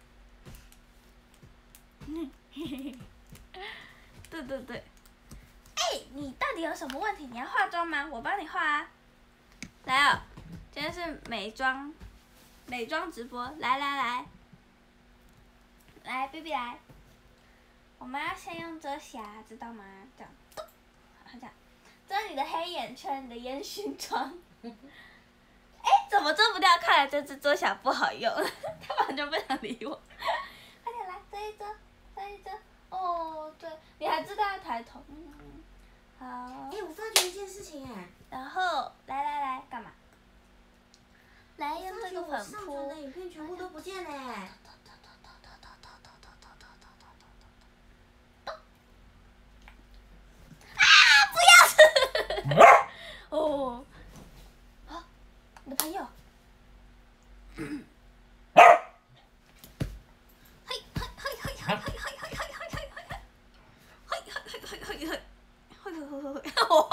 对对对。哎，你到底有什么问题？你要化妆吗？我帮你化啊。来哦，今天是美妆直播，来来来，来 BB 来。我们要先用遮瑕，知道吗？这样，好这样，遮你的黑眼圈，你的烟熏妆。哎，怎么遮不掉？看来这支遮瑕不好用，他完全不想理我。快点来，遮一遮，遮一遮。哦，对，你还知道要抬头。好。 哎，我发觉一件事情哎。 然后，来，干嘛？来用这个粉扑。 我上传的影片全部都不见嘞。 哦，啊，你的朋友。我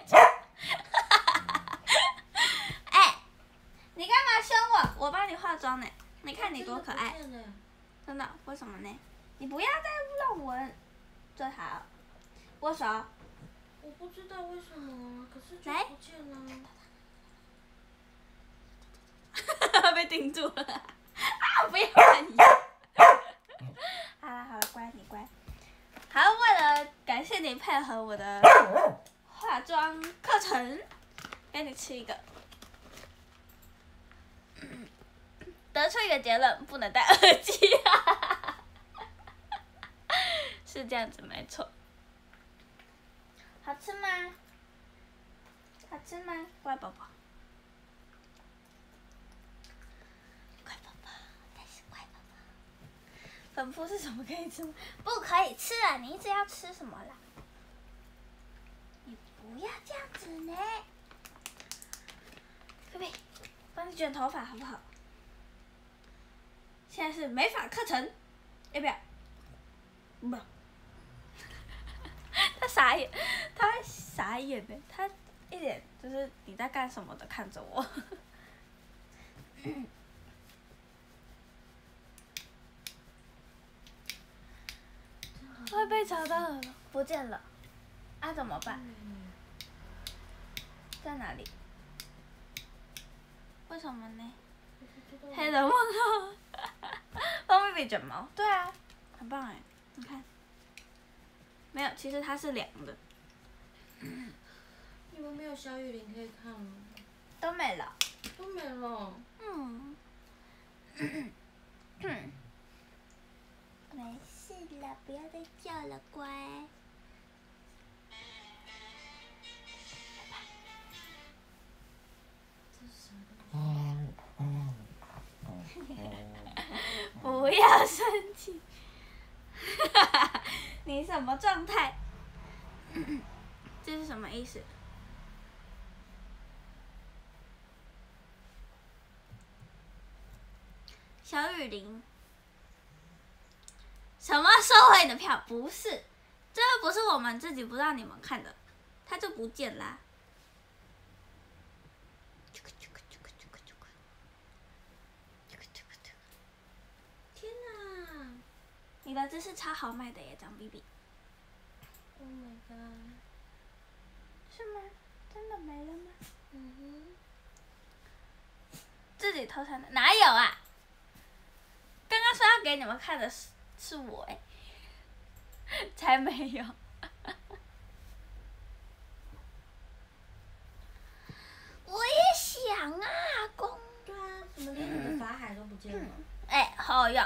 哎，你干嘛凶我？我帮你化妆呢。你看你多可爱。真的？为什么呢？你不要再让我最好。握手。 我不知道为什么，可是就不见了。 被盯住了。啊！不要乱咬。好了，乖，你乖。好，为了感谢你配合我的化妆课程， 给你吃一个。得出一个结论，不能戴耳机。是这样子，没错。好吃吗？好吃吗？乖宝宝。乖宝宝，但是乖宝宝。粉扑是什么可以吃吗？不可以吃啊！你一直要吃什么啦？你不要这样子呢。可不可以帮你卷头发好不好？现在是美发课程，要不要？不。他傻眼，他傻眼呢，他一脸就是你在干什么的看着我。会被吵到了，不见了，啊怎么办？在哪里？为什么呢？黑人问号，帮妹妹卷毛，对啊，很棒哎，你看。没有，其实它是凉的。 你们没有小雨林可以看吗？ 都没了。 都没了。 没事了，不要再叫了，乖。不要生气。你什么状态？这是什么意思？小雨林，什么收回你的票？不是，这又不是我们自己不让你们看的，它就不见啦。 天哪！ 你的姿势超好卖的耶，张 BB。 Oh my god！ 是吗？真的没了吗？自己偷看的，哪有啊？刚刚说要给你们看的是我哎，才没有。我也想啊，阿公。 对啊，怎么连你的法海都不见了？ 哎，好呀。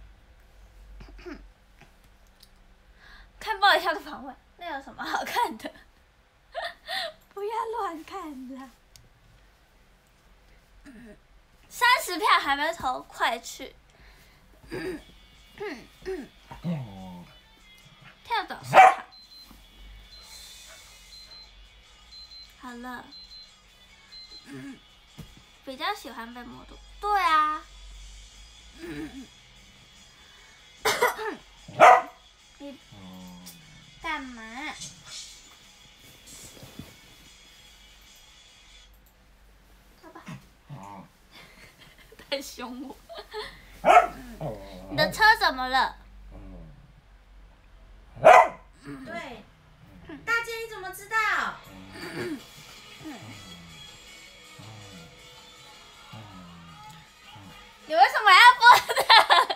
看爆一下的访问，那有什么好看的？不要乱看啦。30票还没投，快去！跳蚤市场。好了。比较喜欢被摸肚。对啊。你干嘛？好吧。太凶我。你的车怎么了？ 对。大姐，你怎么知道？ 你为什么要播的？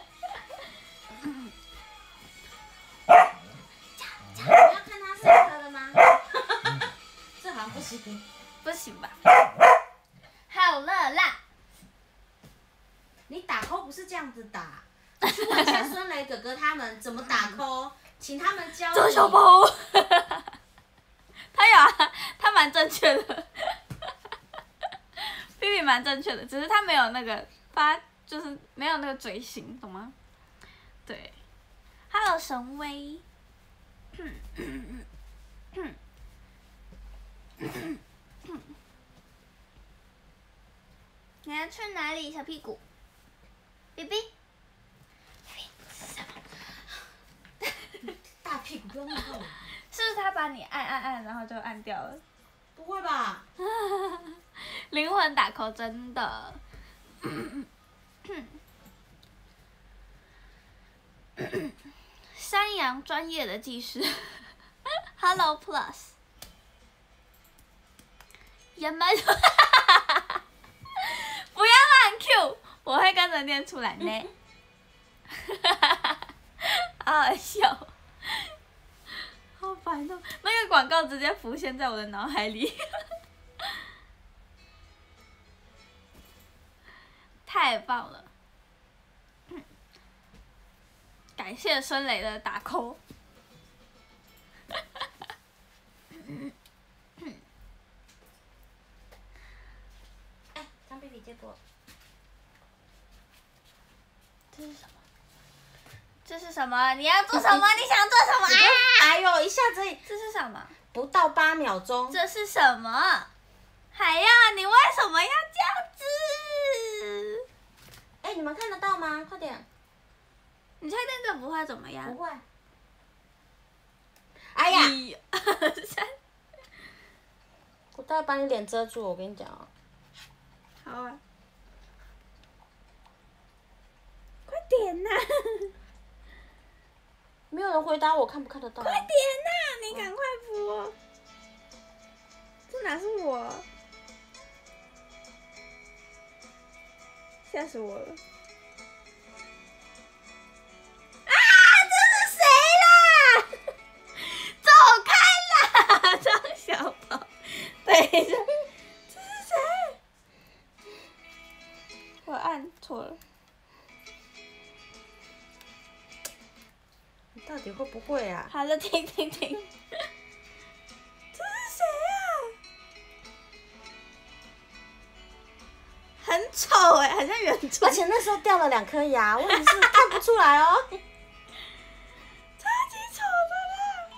你要看他上车的吗？这好像不行。 不行吧？好了啦。 你打 call 不是这样子打，去问一下孙雷哥哥他们怎么打 call，请他们教你。 周小宝。他有啊，他蛮正确的。BB 蛮正确的，只是他没有那个发，就是没有那个嘴型，懂吗？对。Hello 神威。你要去哪里，小屁股 ？BB。 大屁股不要弄到我。 是不是他把你按，然后就按掉了？ 不会吧？ 灵魂打 call 真的。山羊专业的技师。Hello Plus。也没。不要乱 Q， 我会跟着念出来呢。好好笑。好烦哦！那个广告直接浮现在我的脑海里。 太棒了！感谢孙磊的打 call。 哎，张 baby 接过。 这是什么？这是什么？你要做什么？你想做什么？ 哎呦，一下子这是什么？ 不到8秒钟。 这是什么？海呀，你为什么要这样子？ 哎，你们看得到吗？快点。 你确定这不会怎么样？ 不会。哎呀！ 1、2、3。 我待会把你脸遮住，我跟你讲啊。 好啊。快点呐！ 没有人回答我，看不看得到？ 快点呐！你赶快播。这哪是我？吓死我了！啊！这是谁啦？走开啦，张小宝！等一下，这是谁？我按错了。 你到底会不会啊？ 好了，停。这是谁啊？很丑哎，很像原著。 而且那时候掉了2颗牙，问题是看不出来哦。 超级丑的啦！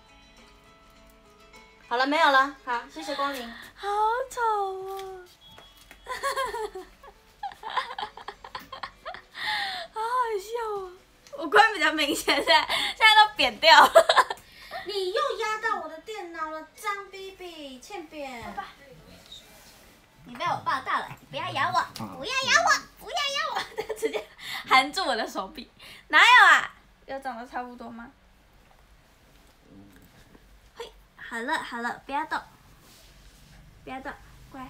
好了，没有了，好，谢谢光临。 好丑哦！好好笑哦！我关比较明显，现在都扁掉了。 你又压到我的电脑了，张 BB 欠扁。 你被我抱到了，你不要咬我，不要咬我，不要咬我！他直接含住我的手臂，哪有啊？有长得差不多吗？嘿，好了，不要动，不要动，乖。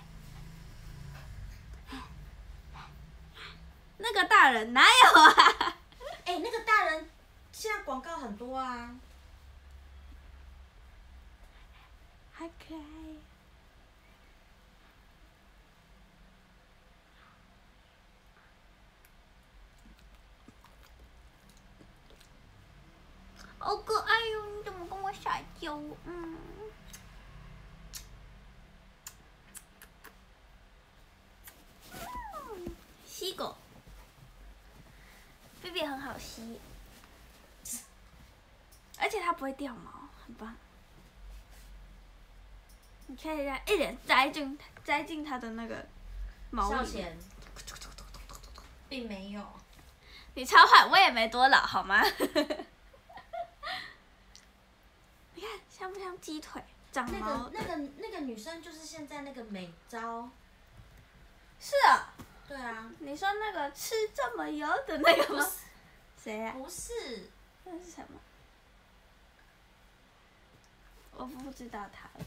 那个大人哪有啊？ 哎，那个大人现在广告很多啊。 好可爱。好可爱哟！你怎么跟我撒娇？吸狗，BB 很好吸，而且它不会掉毛，很棒。你可以这样一点栽进它的那个毛里面。 并没有。 你超坏，我也没多老，好吗？你看像不像鸡腿？长毛。 那个女生就是现在那个美招。 是啊。 对啊。 你说那个吃这么油的那个吗？谁啊？ 不是。 那是什么？我不知道他了。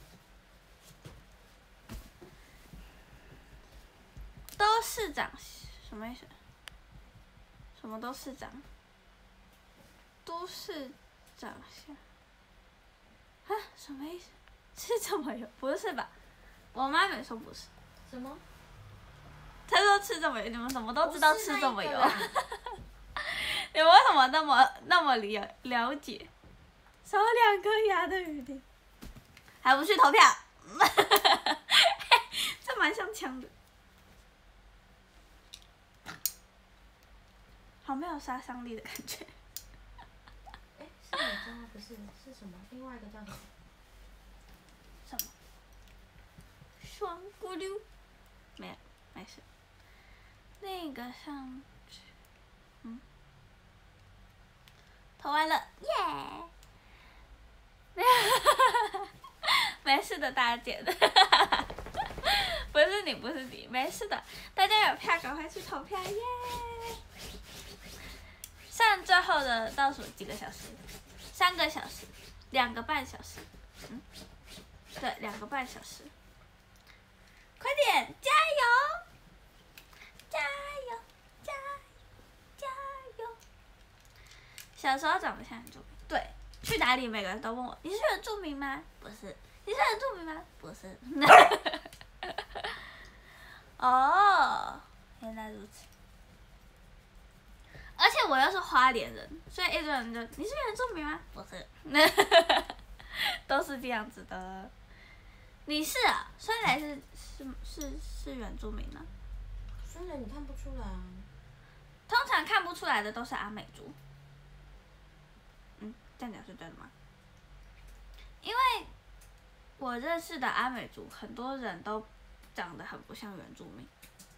都市长什么意思？什么都市长？都市长相？啊，什么意思？吃这么油？不是吧？我妈没说不是。 什么？ 她说吃这么油，你们怎么都知道吃这么油？你们为什么那么了解？少2颗牙的余地，还不去投票？这蛮像枪的。好没有杀伤力的感觉。 哎，是美招不是？是什么？另外一个叫什么？ 什么？双咕溜？没有，没事。那个上去，投完了，耶！没事的，大姐的。不是你，不是你，没事的。大家有票赶快去投票耶！剩最后的倒数几个小时？3个小时，2个半小时。对，2个半小时。快点，加油！加油！加油！加油！小时候长得像原住民，对，去哪里每个人都问我：“你是原住民吗？”不是。你是原住民吗？不是。哦， 原来如此。而且我又是花莲人，所以一堆人就你是原住民吗？不是，都是这样子的。你是啊，虽然是原住民呢、 虽然你看不出来啊。 通常看不出来的都是阿美族。这样讲是对的吗？因为我认识的阿美族，很多人都长得很不像原住民。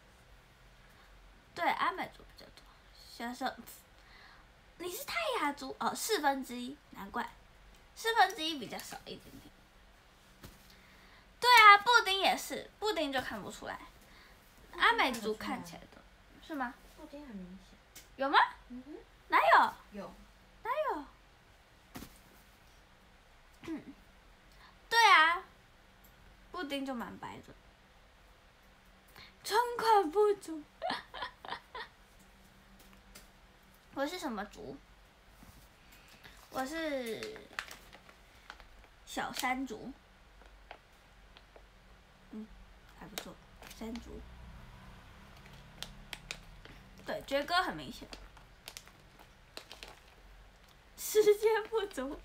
对，阿美族比较多。小时候，你是泰雅族哦，1/4，难怪1/4比较少一点点。对啊，布丁也是，布丁就看不出来。阿美族看起来的，是吗？ 布丁很明显。 有吗？ 嗯哼。 哪有？ 有。 哪有？对啊，布丁就蛮白的。存款不足。我是什么族？我是小山族。还不错，山族。对，爵哥很明显。时间不足。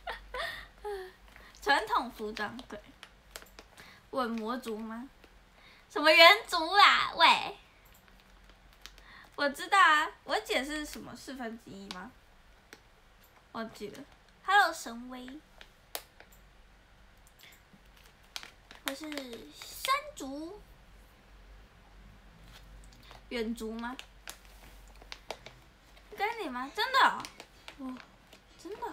传统服装，对。稳魔族吗？什么原族啦？喂，我知道啊，我姐是什么1/4吗？忘记了。Hello， 神威。我是山族。远族吗？跟你吗？真的、哦？哦，真的。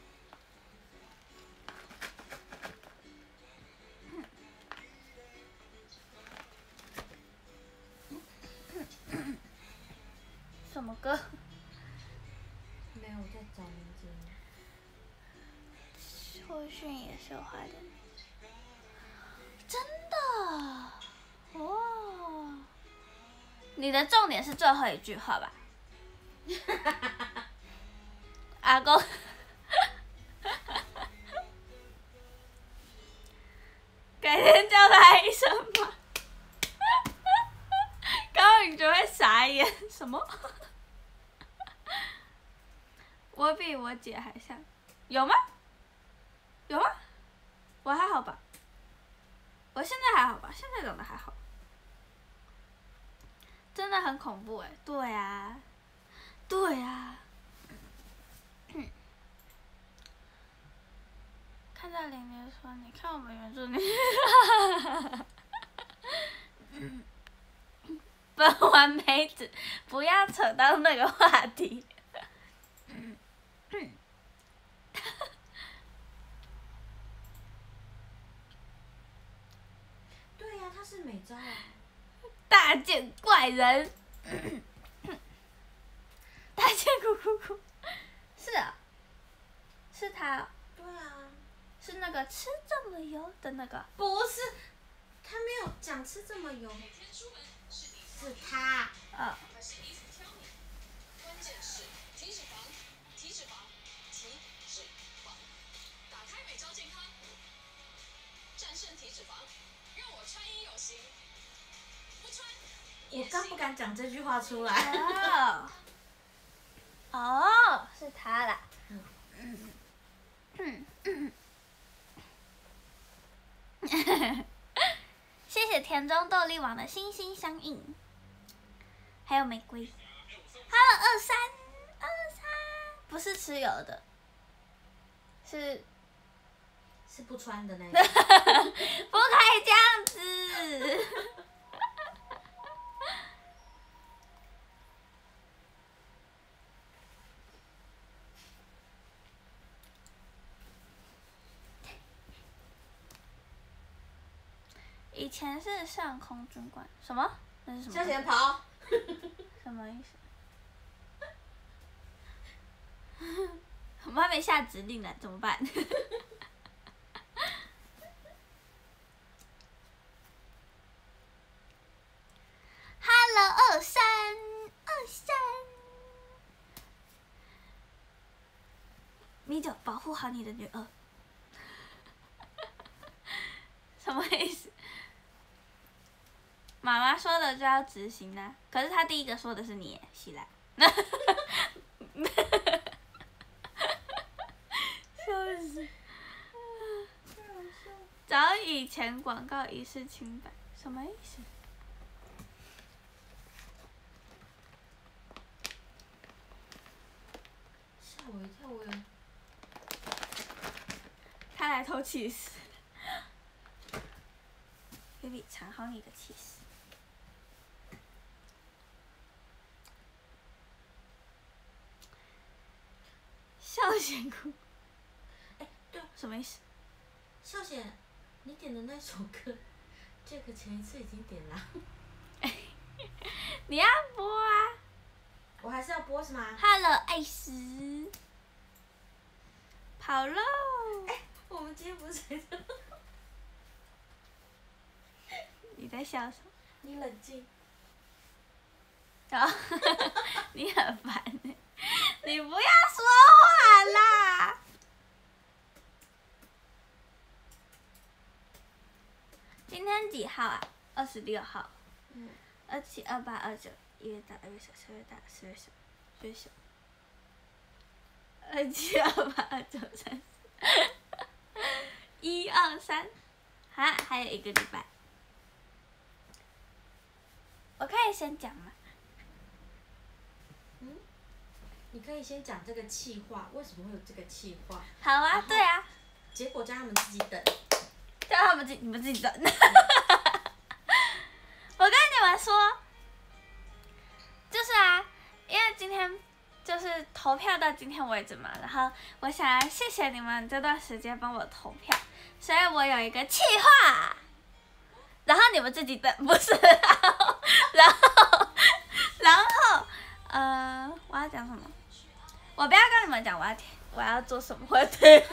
什么歌？ 没有，我在找名字。 秋训也是有花的。真的？哦。你的重点是最后一句话吧？阿公。改天叫他一声吧。高允就会傻眼，什么？我比我姐还像，有吗？有吗？我还好吧。我现在还好吧，现在长得还好。真的很恐怖哎，对啊，对啊。看到玲玲说：“你看我们原住民。”本完梅子，不要扯到那个话题。 对呀、他是美招啊。 大见怪人。大见咕咕咕。是啊。是他、哦。 对啊。 是那个吃这么油的那个。 不是，他没有讲吃这么油。是他。 关键是体脂肪，体脂肪，体脂肪。打开美招健康，战胜体脂肪，让我穿衣有型。不穿。 我刚不敢讲这句话出来。 哦，是他啦。谢谢田中豆粒网的心心相印，还有玫瑰。Hello，23，不是吃油的，是不穿的那种。 不可以这样子。以前是上空军官，什么？那是什么？ 向前跑。 什么意思？我们还没下指令呢，怎么办？Hello，23，米酒，保护好你的女儿。什么意思？ 妈妈说的就要执行啦。可是他第一个说的是你，喜兰。笑死！早以前广告一式清白，什么意思？ 吓我一跳，我有。 他来偷气势。baby， 藏好你的气势。笑贤哭。 哎，对， 什么意思？ 孝贤，你点的那首歌，Jack 前一次已经点了。 你要播啊！ 我还是要播是吗 ？Hello， 艾斯。跑喽！ 哎，我们今天不是谁的？ 你在笑什么？ 你冷静。 哦，你很烦欸，你不要说话啦！今天几号啊？26号。27、28、29，1月到2月小，2月到4月小，4月小。27、28、29、30。1、2、3，好，还有1个礼拜。我可以先讲吗？ 你可以先讲这个企划，为什么会有这个企划？ 好啊，对啊。 结果叫他们自己等。 叫他们你们自己等。我跟你们说，就是啊，因为今天就是投票到今天为止嘛，然后我想要谢谢你们这段时间帮我投票，所以我有一个企划，然后你们自己等，不是，然后我要讲什么？我不要跟你们讲我要做什么，我听，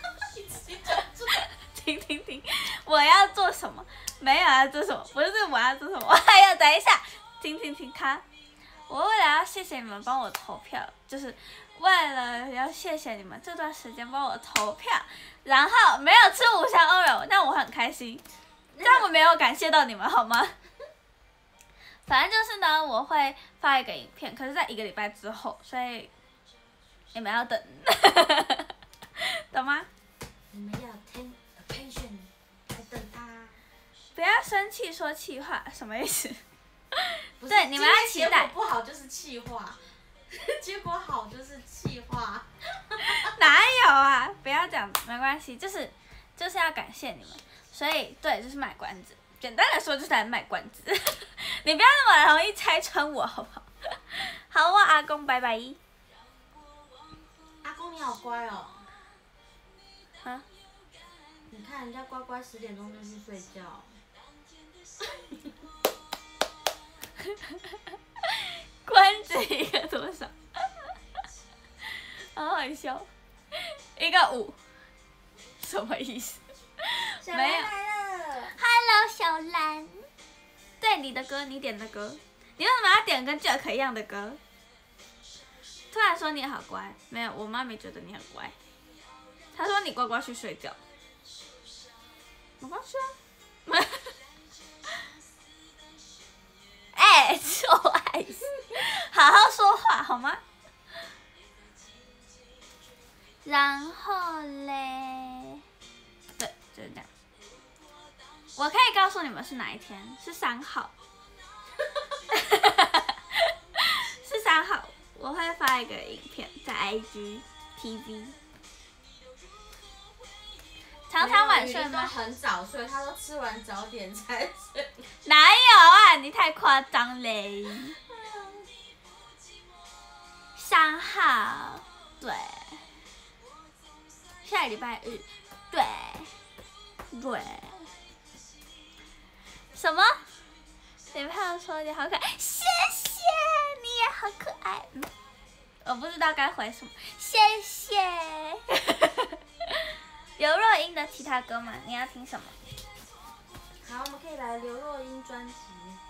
听，我要做什么？没有要做什么，不是我要做什么，我还要等一下，听，看，我为了要谢谢你们帮我投票，就是为了要谢谢你们这段时间帮我投票，然后没有吃5香欧肉，但我很开心，但我没有感谢到你们好吗？反正就是呢，我会发一个影片，可是在1个礼拜之后，所以你们要等，懂吗？ 你们要 attention， 来等他。 不要生气说气话，什么意思？ 不是对，你们要期待。 结果不好就是气话，结果好就是气话。 哪有啊？不要讲，没关系，就是要感谢你们，所以对，就是卖关子。简单来说就是来卖关子，你不要那么容易拆穿我，好不好？好啊，阿公，拜拜。 阿公你好乖哦。 啊？ 你看人家乖乖10点钟就去睡觉。 关子一个多少？好好笑，一个5，什么意思？没有。Hello， 小兰。对，你的歌，你点的歌，你为什么要点跟 Jack 一样的歌？突然说你好乖，没有，我妈没觉得你很乖。她说你乖乖去睡觉。没关系啊。哎，臭爱死！好好说话好吗？然后嘞，对，就是这样。我可以告诉你们是哪一天，是3号。是3号，我会发一个影片在 IG、TV。常常晚睡吗？ 很早睡，他都吃完早点才睡。 哪有啊？你太夸张嘞！3号，对。下礼拜日，对。什么？女朋友说你好可爱，谢谢，你也好可爱。我不知道该回什么，谢谢。刘若英的其他歌吗？你要听什么？ 好，我们可以来刘若英专辑。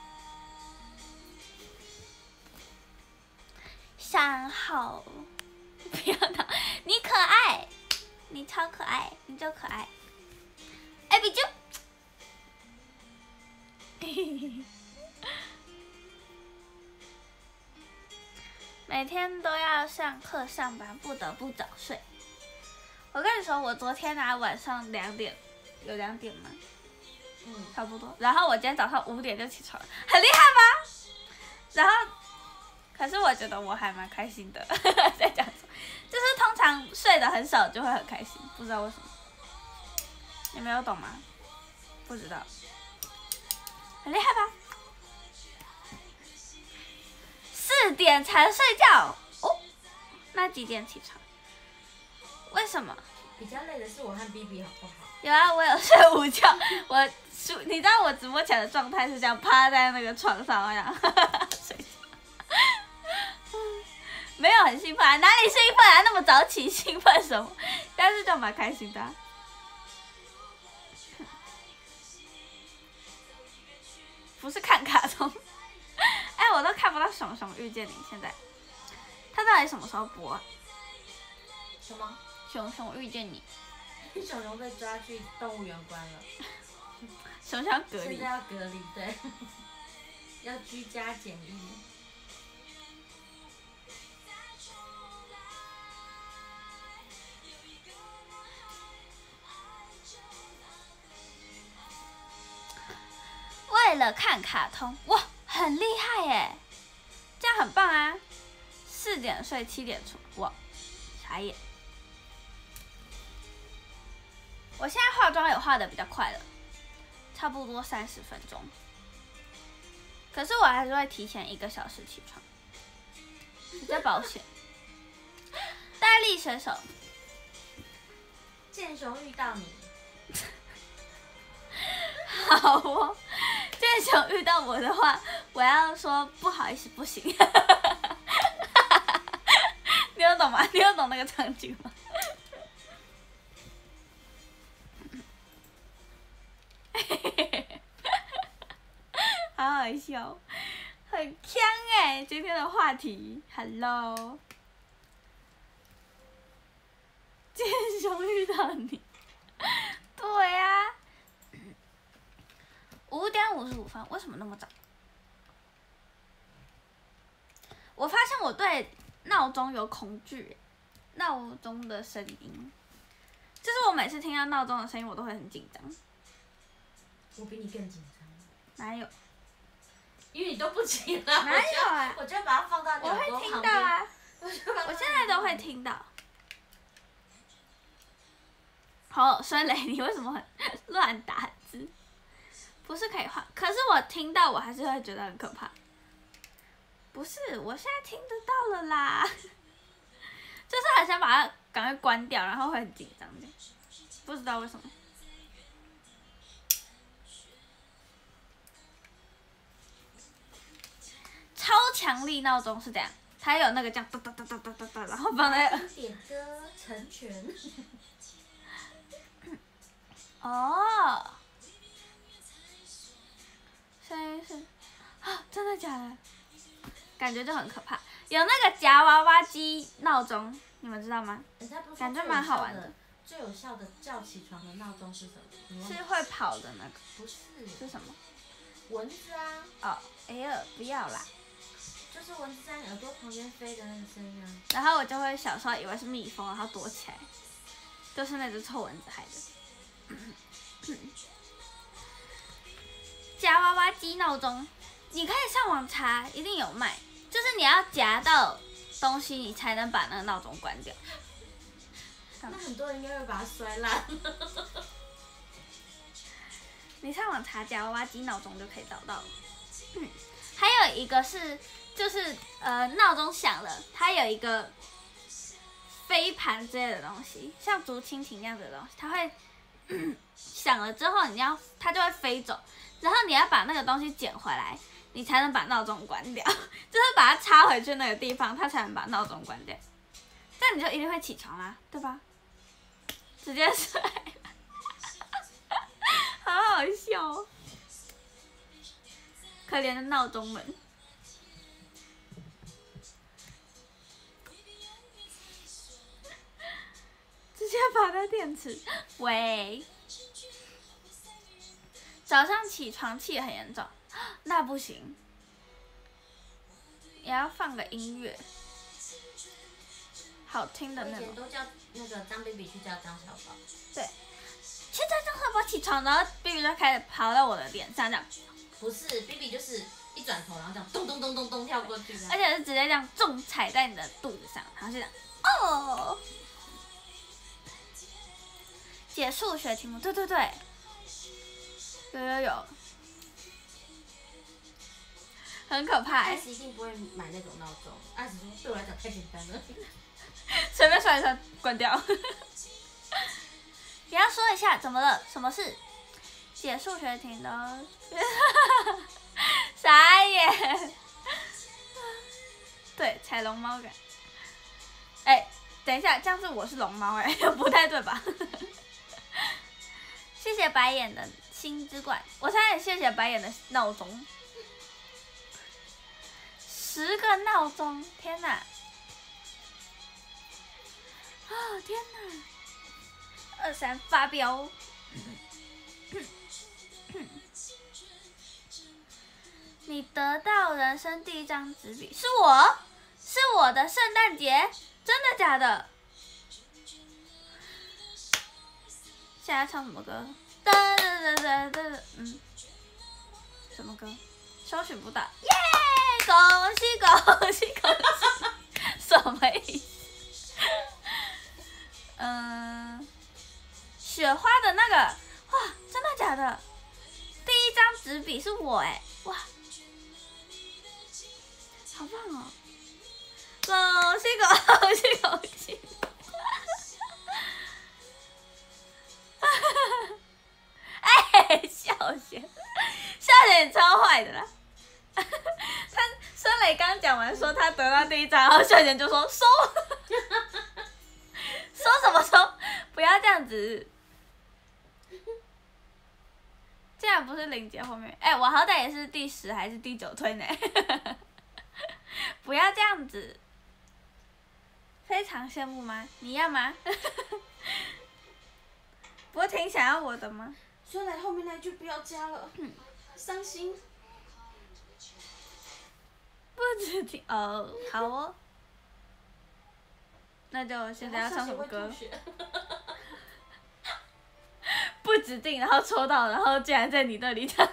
3号，不要闹，你可爱，你超可爱，你就可爱。哎，比就， 每天都要上课上班，不得不早睡。我跟你说，我昨天晚上2点，有2点吗？差不多。然后我今天早上5点就起床了，很厉害吧？然后，可是我觉得我还蛮开心的，在讲什么？就是通常睡得很少就会很开心，不知道为什么。你没有懂吗？不知道。很厉害吧？4点才睡觉哦？那几点起床？为什么？ 比较累的是我和 BB 好不好？ 有啊，我有睡午觉。你知道我直播前的状态是这样，趴在那个床上这样睡觉，没有很兴奋啊，哪里兴奋啊？那么早起兴奋什么？但是就蛮开心的啊。不是看卡通，哎，我都看不到《熊熊遇见你》，现在，他到底什么时候播啊？ 什么？ 熊熊遇见你。 熊熊被抓去动物园关了， 熊熊隔离。 现在要隔离，对，要居家检疫。 为了看卡通，哇，很厉害耶！这样很棒啊！4点睡，7点出，哇，傻眼。我现在化妆也化的比较快了，差不多30分钟。可是我还是会提前1个小时起床，比较保险。大力选手， 剑雄遇到你， 好哦。剑雄遇到我的话，我要说不好意思，不行。你有懂吗？你有懂那个场景吗？好好笑，很呛哎！今天的话题 ，Hello， 剑雄遇到你，对呀、啊。5点55分，为什么那么早？我发现我对闹钟有恐惧，闹钟的声音，就是我每次听到闹钟的声音，我都会很紧张。 我比你更紧张。 哪有？ 因为你都不起来。 哪有啊？ 我就把它放到你耳朵旁边。 我会听到啊，我现在都会听到。好，孙磊，你为什么很乱打字？不是可以换，可是我听到我还是会觉得很可怕。不是，我现在听得到了啦，就是很想把它赶快关掉，然后会很紧张的，不知道为什么。超强力闹钟是这样，它有那个这样哒哒哒哒哒哒哒，然后放在。 点歌成全。 哦。声音是啊，真的假的？感觉就很可怕。有那个夹娃娃机闹钟，你们知道吗？感觉蛮好玩的。 最有效的叫起床的闹钟是什么？ 是会跑的那个。 不是。 是什么？ 蚊子啊。 哦，哎呀，不要啦。 就是蚊子在你耳朵旁边飞的那个声音啊。 然后我就会小时候以为是蜜蜂，然后躲起来，就是那只臭蚊子害的。夹娃娃机闹钟，你可以上网查，一定有卖。就是你要夹到东西，你才能把那个闹钟关掉。 那很多人应该会把它摔烂。 你上网查夹娃娃机闹钟就可以找到了。还有一个是，就是闹钟响了，它有一个飞盘之类的东西，像竹蜻蜓那样子的东西，它会响了之后，它就会飞走。然后你要把那个东西捡回来，你才能把闹钟关掉，就是把它插回去那个地方，它才能把闹钟关掉。这样你就一定会起床啦，对吧？直接睡，好好笑哦！可怜的闹钟们。直接拔掉电池，喂。早上起床气很严重， 那不行，也要放个音乐，好听的我以那种。 前都叫那个张 baby 去叫张小宝。 对，现在张小宝起床，然后 baby 就开始跑到我的脸上这样， 不是 baby 就是一转头，然后这样咚咚咚咚咚跳过去。 而且是直接这样重踩在你的肚子上，然后就这样哦。解数学题目，对对对，有，很可怕艾斯一定不会买那种闹钟，艾斯说对我来讲太简单了。 随便算一算，关掉。也要说一下怎么了？什么事？解数学题的，傻眼。对，踩龙猫感。哎，等一下，这样子我是龙猫哎，不太对吧？谢谢白眼的心之冠，我差点谢谢白眼的闹钟。10个闹钟，天哪！啊、天哪！23发飙。你得到人生第一张纸笔，是我的圣诞节，真的假的？现在唱什么歌？什么歌？搜寻不到，耶！恭喜恭喜恭喜！什么意思？雪花的那个，哇，真的假的？第一张纸笔是我哎，哇，好棒哦！恭喜恭喜恭喜！哎，笑贤你超坏的啦！孙磊刚讲完说他得到第一张，然后笑贤就说收，收什么收？不要这样子。竟然不是林杰后面，哎，我好歹也是第10还是第9推呢，不要这样子。非常羡慕吗？你要吗？不是挺想要我的吗？ 虽然后面那句不要加了，伤心。 不止听哦，好哦。那就现在要唱什么歌？不指定，然后抽到，然后竟然在你那里唱。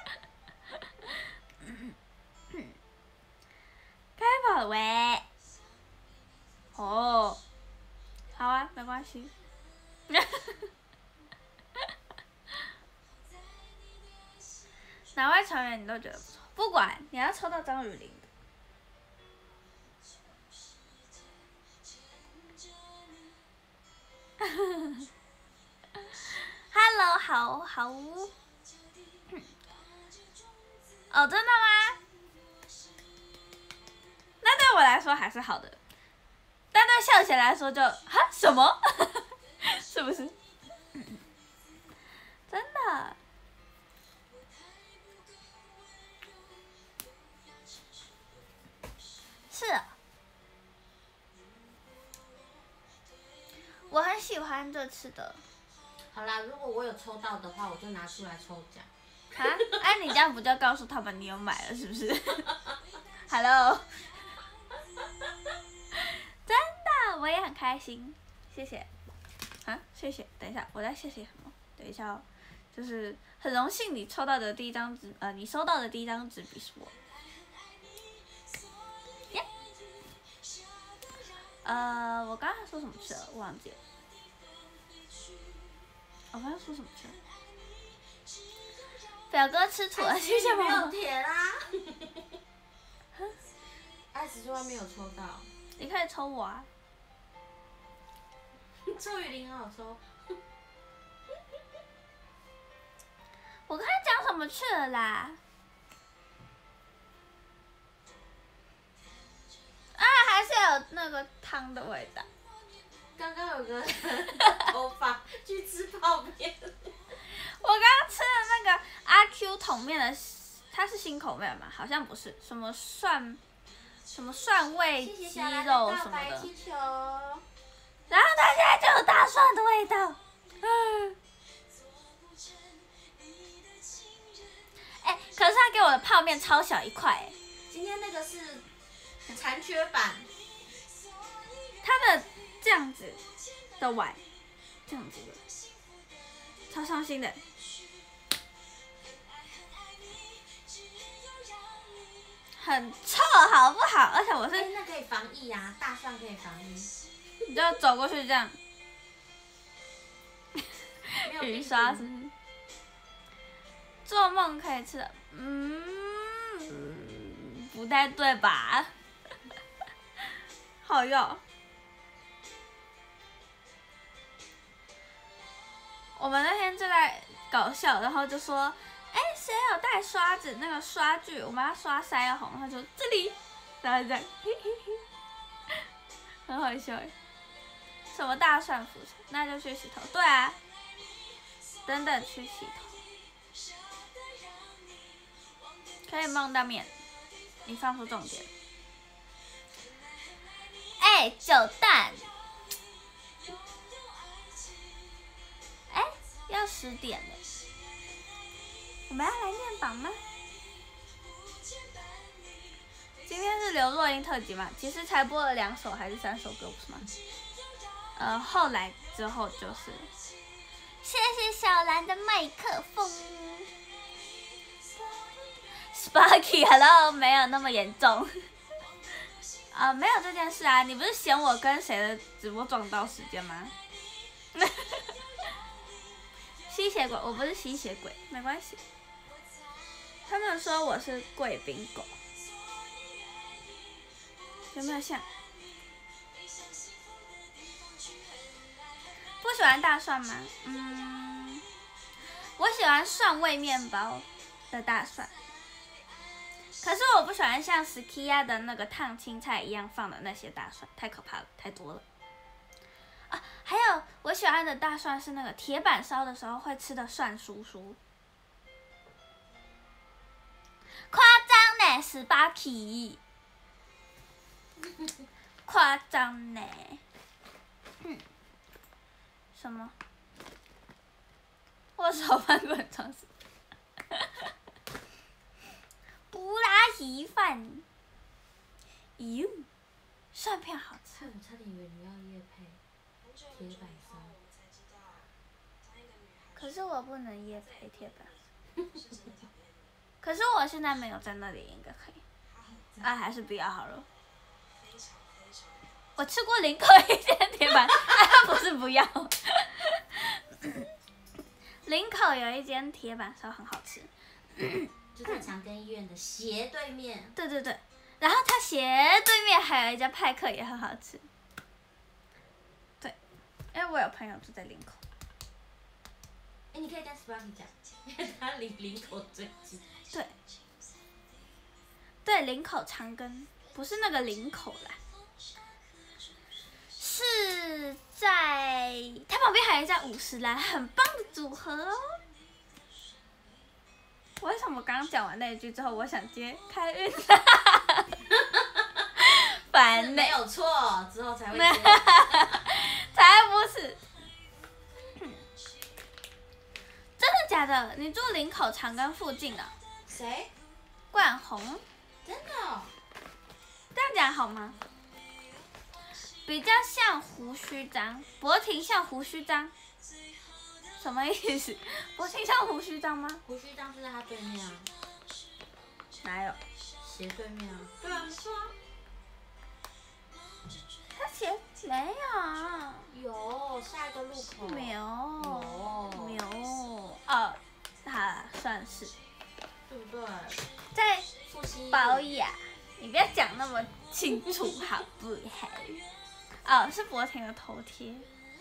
开跑了喂！哦，好啊，没关系。哪位成员你都觉得不错？不管你要抽到张雨玲的。Hello， 好。哦，真的吗？那对我来说还是好的，但对笑贤来说就哈什么？是不是？真的。是啊。我很喜欢这次的。 好啦，如果我有抽到的话，我就拿出来抽奖。 啊？哎，你这样不就告诉他们你有买了，是不是？Hello。真的，我也很开心，谢谢。啊，谢谢。等一下，我在谢谢什么？等一下哦，就是很荣幸你抽到的第一张纸，你收到的第一张纸笔是我。耶。我刚才说什么去了？忘记了。我刚才说什么去了？表哥吃土了，谢谢没有我。 填啊。艾斯说他没有抽到。 你可以抽我啊。 抽雨林很好抽。 我刚才讲什么去了啦？啊，还是有那个汤的味道。 刚刚有个头发去吃泡面。 我刚刚吃的那个阿 Q 桶面的，它是新口味吗？好像不是，什么蒜味鸡肉什么的。然后它现在就有大蒜的味道。哎，可是它他给我的泡面超小一块哎。 今天那个是残缺版， 他的这样子的碗，这样子的，超伤心的。很臭，好不好？而且我是， 那可以防疫啊，大蒜可以防疫。 你就走过去这样， 没有雨刷是不是？做梦可以吃的，不太对吧？好用。我们那天就在搞笑，然后就说，谁有带刷子？那个刷具，我们要刷腮红，他说这里，然后这样，嘿嘿嘿，很好笑哎。什么大蒜浮尘？那就去洗头。对啊，等等去洗头，可以梦到面。你放出重点。酒蛋。要10点了，我们要来念榜吗？今天是刘若英特辑嘛，其实才播了2首还是3首歌，不是吗？后来之后就是，谢谢小兰的麦克风。Sparky，Hello， 没有那么严重。没有这件事啊，你不是嫌我跟谁的直播撞到时间吗？吸血鬼，我不是吸血鬼，没关系。他们说我是贵宾狗，有没有像？不喜欢大蒜吗？我喜欢蒜味面包的大蒜，可是我不喜欢像 Skia 的那个烫青菜一样放的那些大蒜，太可怕了，太多了。还有我喜欢的大蒜是那个铁板烧的时候会吃的蒜叔叔，夸张呢，Sparky，夸张呢，什么？我手翻滚床是布拉鱼饭，哟，蒜片好吃。 我差点以为你要业配铁板烧。 可是我不能业配铁板烧。可是我现在没有在那里，应该可以。还是不要好了。我吃过林口一间铁板，不是不要。林口有一间铁板烧很好吃， 就在长庚医院的斜对面。 对对对，然后它斜对面还有一家派克也很好吃。对，因为我有朋友住在林口。 你可以跟 Sparky 讲，因为他离林口最近。 对，对，林口长庚，不是那个林口啦，是在它旁边还有一家50兰，很棒的组合哦。为什么刚刚讲完那一句之后，我想接开运？烦呢。 没有错，之后才会接。 才不是。真的假的？你住林口长庚附近的？ 谁？ 冠宏。 真的哦？ 这样讲好吗？比较像胡须章，博婷像胡须章，什么意思？博婷像胡须章吗？ 胡须章就在他对面啊。 哪有？ 斜对面啊。对啊，没错啊。 他斜没有啊。 有，下一个路口。 没有。 有。 没有。哦，算是。 对不对？ 在复兴保雅，你不要讲那么清楚好不好？哦，是博婷的头贴。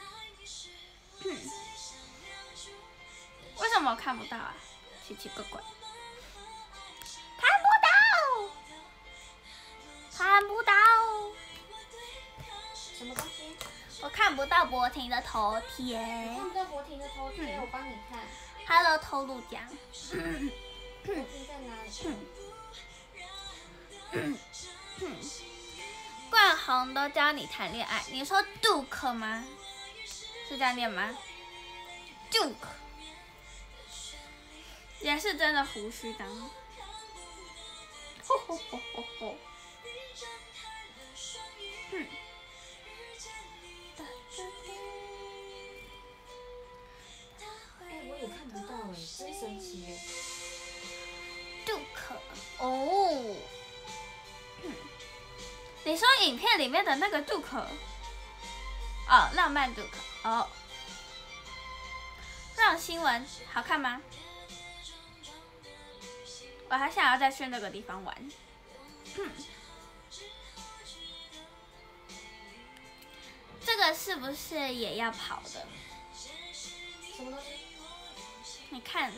为什么我看不到啊？奇奇怪怪。看不到。看不到。 什么东西？ 我看不到博婷的头贴。 看不到博婷的头贴，我帮你看。 Hello， 偷录奖。 博婷在哪里？ 冠宏都教你谈恋爱，你说 Duke 吗？是这样念吗 ？Duke 也是真的胡须章。 吼吼吼吼吼。 我也看不到哎，真神奇耶。 杜可哦，你说影片里面的那个杜可？哦，浪漫杜可哦。让新闻好看吗？我还想要再去那个地方玩。这个是不是也要跑的？ 什么东西？ 你看。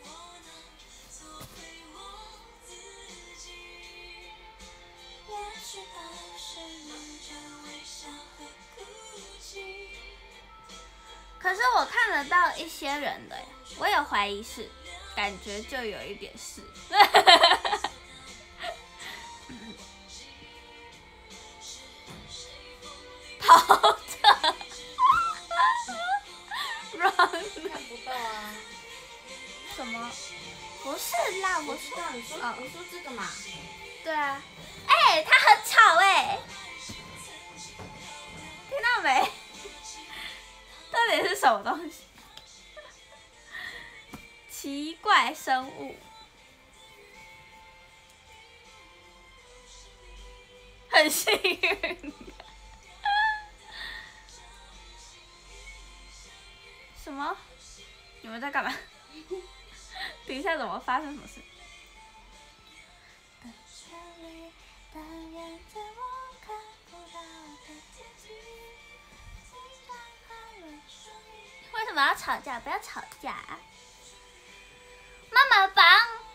可是我看得到一些人的，我也怀疑是，感觉就有一点是。跑着 ，run。 看不到啊。 什么？不是啦， 我知道你说这个嘛。 对啊。哎，它很吵哎，听到没？到底是什么东西？奇怪生物。很幸运。什么？你们在干嘛？等一下怎么发生什么事？为什么要吵架？不要吵架啊！妈妈房，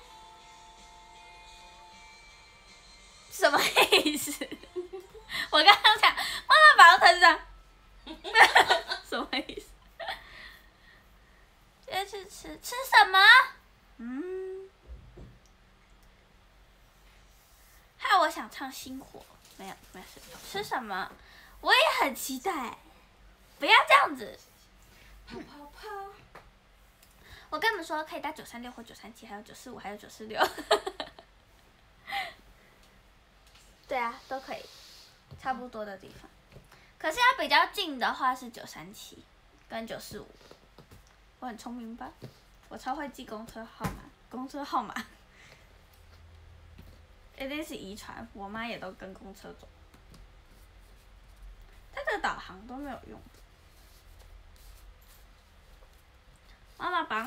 什么意思？我刚刚讲妈妈房，他是这样，什么意思？要去吃什么？害我想唱星火，没有，没事。吃什么？我也很期待。不要这样子。 跑跑跑！ 我跟你们说，可以打936或937，还有945，还有946。对啊，都可以，差不多的地方。可是要比较近的话是937跟945。我很聪明吧？我超会记公车号码，一定是遗传，我妈也都跟公车走。它的导航都没有用。妈妈榜，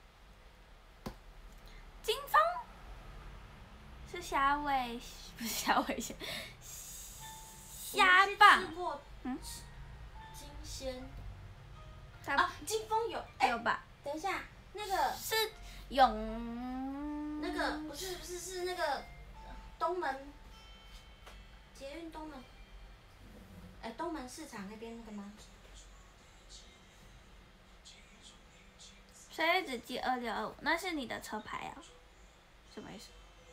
金峰是虾味，不是虾味鲜，虾棒。 金鲜。 它啊，金峰有。 有吧？ 等一下，那个是永。 那个不是是那个东门捷运东门，东门市场那边那个吗？ 所以只记2625，那是你的车牌啊？什么意思？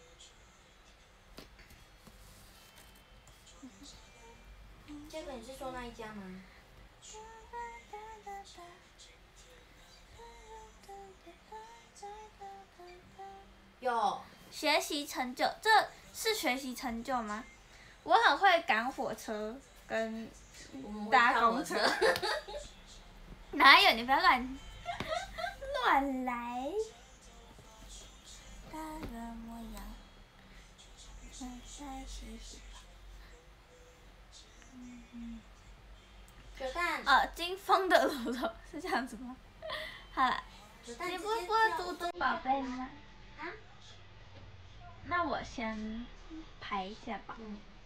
这个你是说那一家吗？有。 学习成就，这是学习成就吗？我很会赶火车跟搭公车。哪有？你不要乱来。大人模样， 九蛋。 金峰的乳头是这样子吗？好了，你不是播嘟嘟宝贝吗？ 啊？ 那我先排一下吧。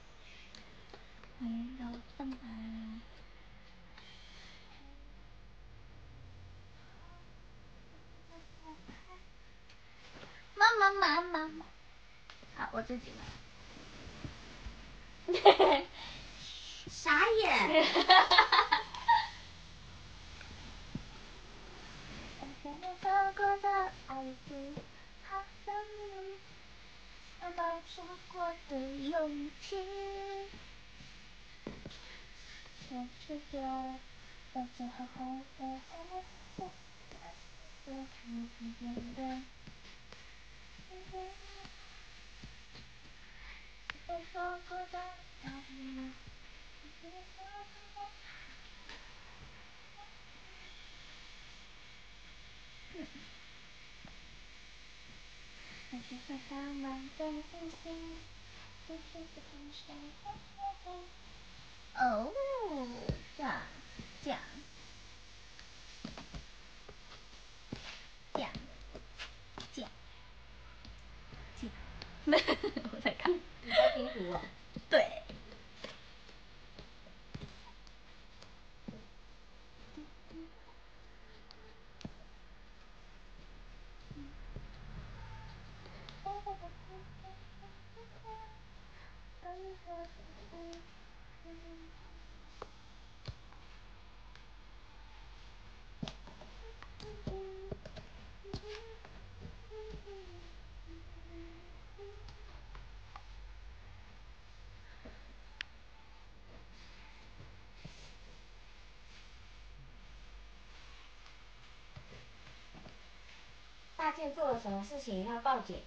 妈，好，我自己来。 傻眼。 哦，这样，这样，这样，这样，这样。我在看。 你在拼图啊？ 对。 大健做了什么事情要报警？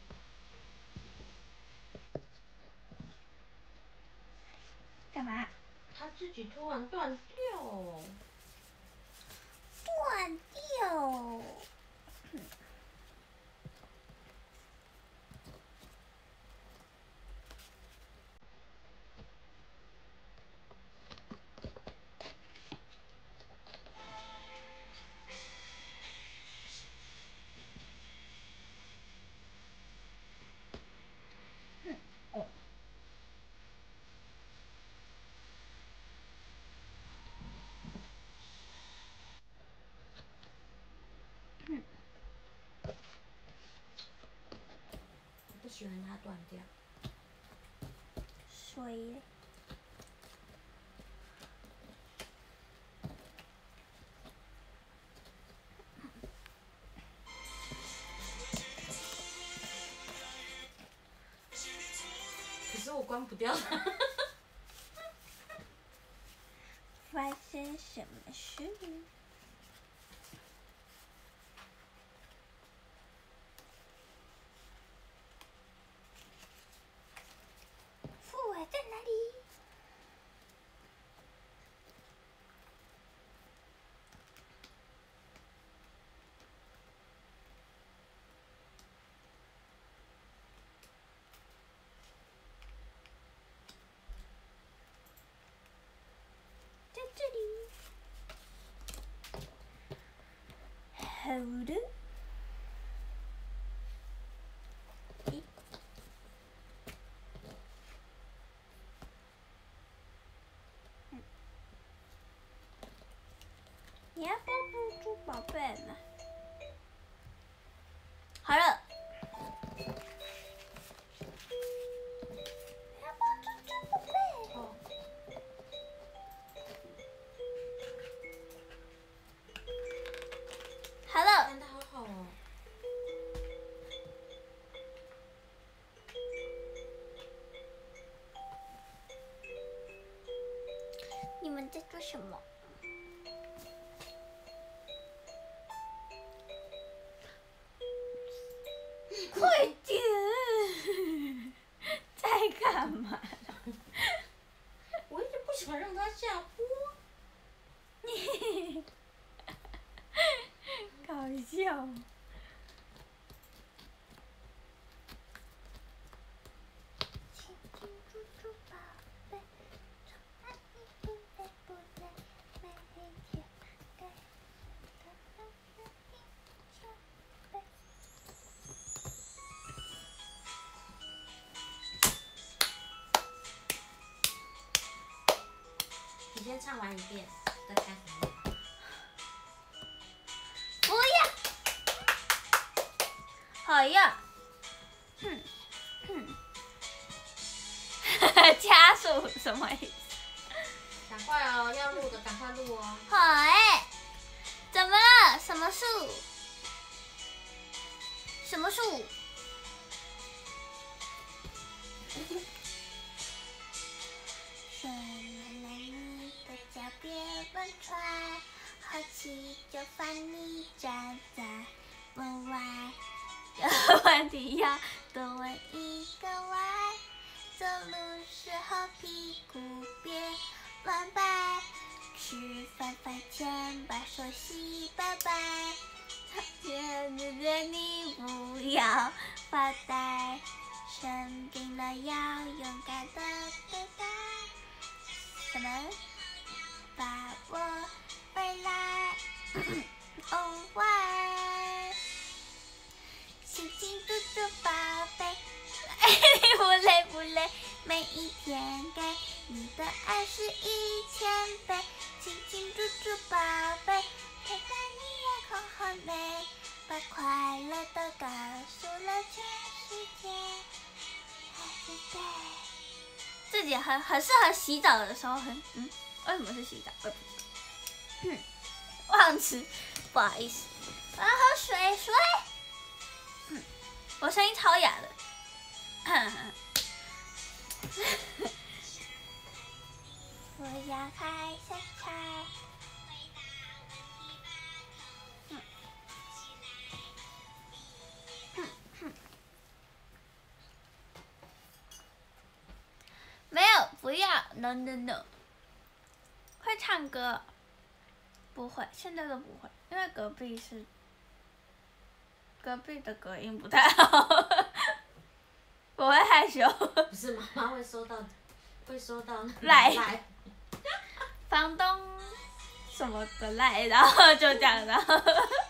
干嘛？ 他自己突然断掉。 断掉。 我不喜欢它断掉。 所以。 可是我关不掉它。 发生什么事？父爱在哪里？在这里。好的。你要抱不住宝贝吗？好了。你要抱住宝贝。 哦。 好了。 弹得好好哦。 你们在做什么？快点！在干嘛？ 我一直不想让它下播。 搞笑。 你先唱完一遍，再开始念。 不要。好呀。加速什么意思？ 赶快哦，要录的赶快录哦。 好哎。怎么了？什么树？什么树？顺了你的脚别乱踹，好奇就烦你站在门外，有问题要多问一个 why， 走路时候屁股别乱摆，吃饭前把手洗拜拜。姐姐你不要发呆，生病了要勇敢的对待。什么？把我回来，哦喂，亲亲猪猪宝贝，不累不累，每一天给你的爱是1000倍，亲亲猪猪宝贝，陪伴你夜空很美，把快乐都告诉了全世界。Happy day。自己很适合洗澡的时候为什么是洗澡？忘词，不好意思，我要喝水。我声音超哑的。我要开小差。没有，不要 ，no no no。会唱歌？不会，现在都不会，因为隔壁的隔音不太好，我会害羞。 不是妈妈会收到赖房东什么的赖，然后就这样，然后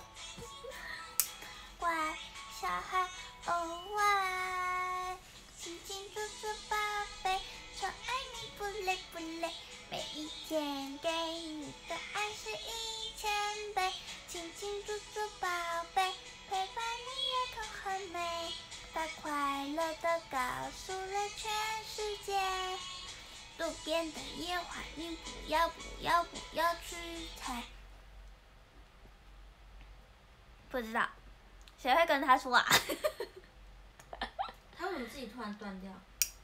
乖小孩哦喂，亲亲猪猪宝贝，宠爱你不累不累，每一天给你的爱是1000倍，亲亲猪猪宝贝，陪伴你夜空很美，把快乐的告诉了全世界。路边的野花，你不要去采。不知道，谁会跟他说啊？ 他为什么自己突然断掉？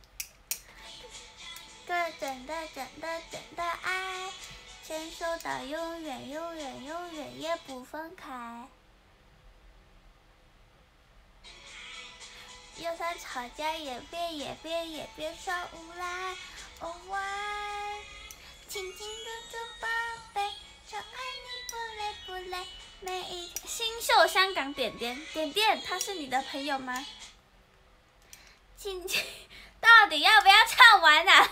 个真的爱，牵手到永远也不分开。就算吵架也别耍无赖，哦喂，亲亲猪猪宝贝，宠爱你不累，每一天。新秀香港点点，他是你的朋友吗？亲亲，到底要不要唱完啊？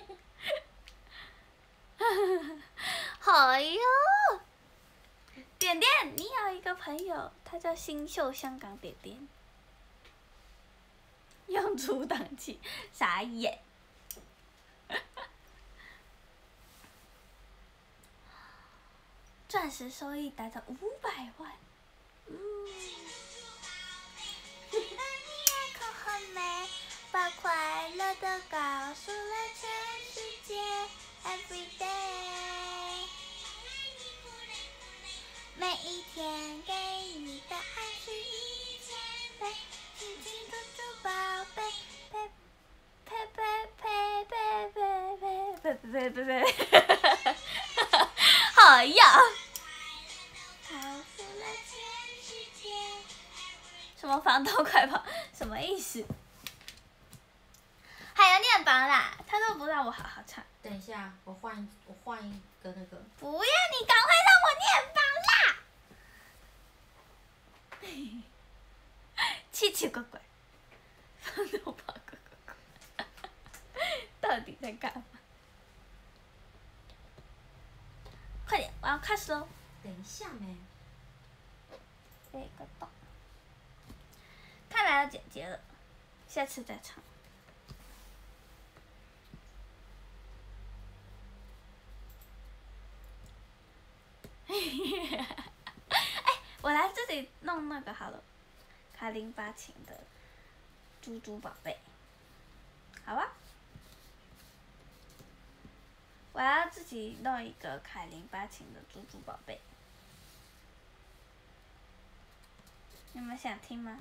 哎呦，点点，你有一个朋友，他叫新秀香港点点。用出档期，傻眼。钻石收益达到500万。夜空很美，把快乐的告诉了全世界。Every day， 每一天给你的爱是1000倍，亲亲猪猪宝贝，好呀！告诉了全世界。什么房东快跑？什么意思？还有念榜啦，他都不让我好好唱。 等一下，我换一个那个。 不要，你赶快让我念榜啦！奇奇怪怪，房东跑怪，到底在干嘛？快点，我要开始喽！ 等一下没。 这个洞，看来要剪接了，下次再唱。我来自己弄那个好了，卡林巴琴的猪猪宝贝，好吧？我要自己弄一个凯林巴琴的猪猪宝贝，你们想听吗？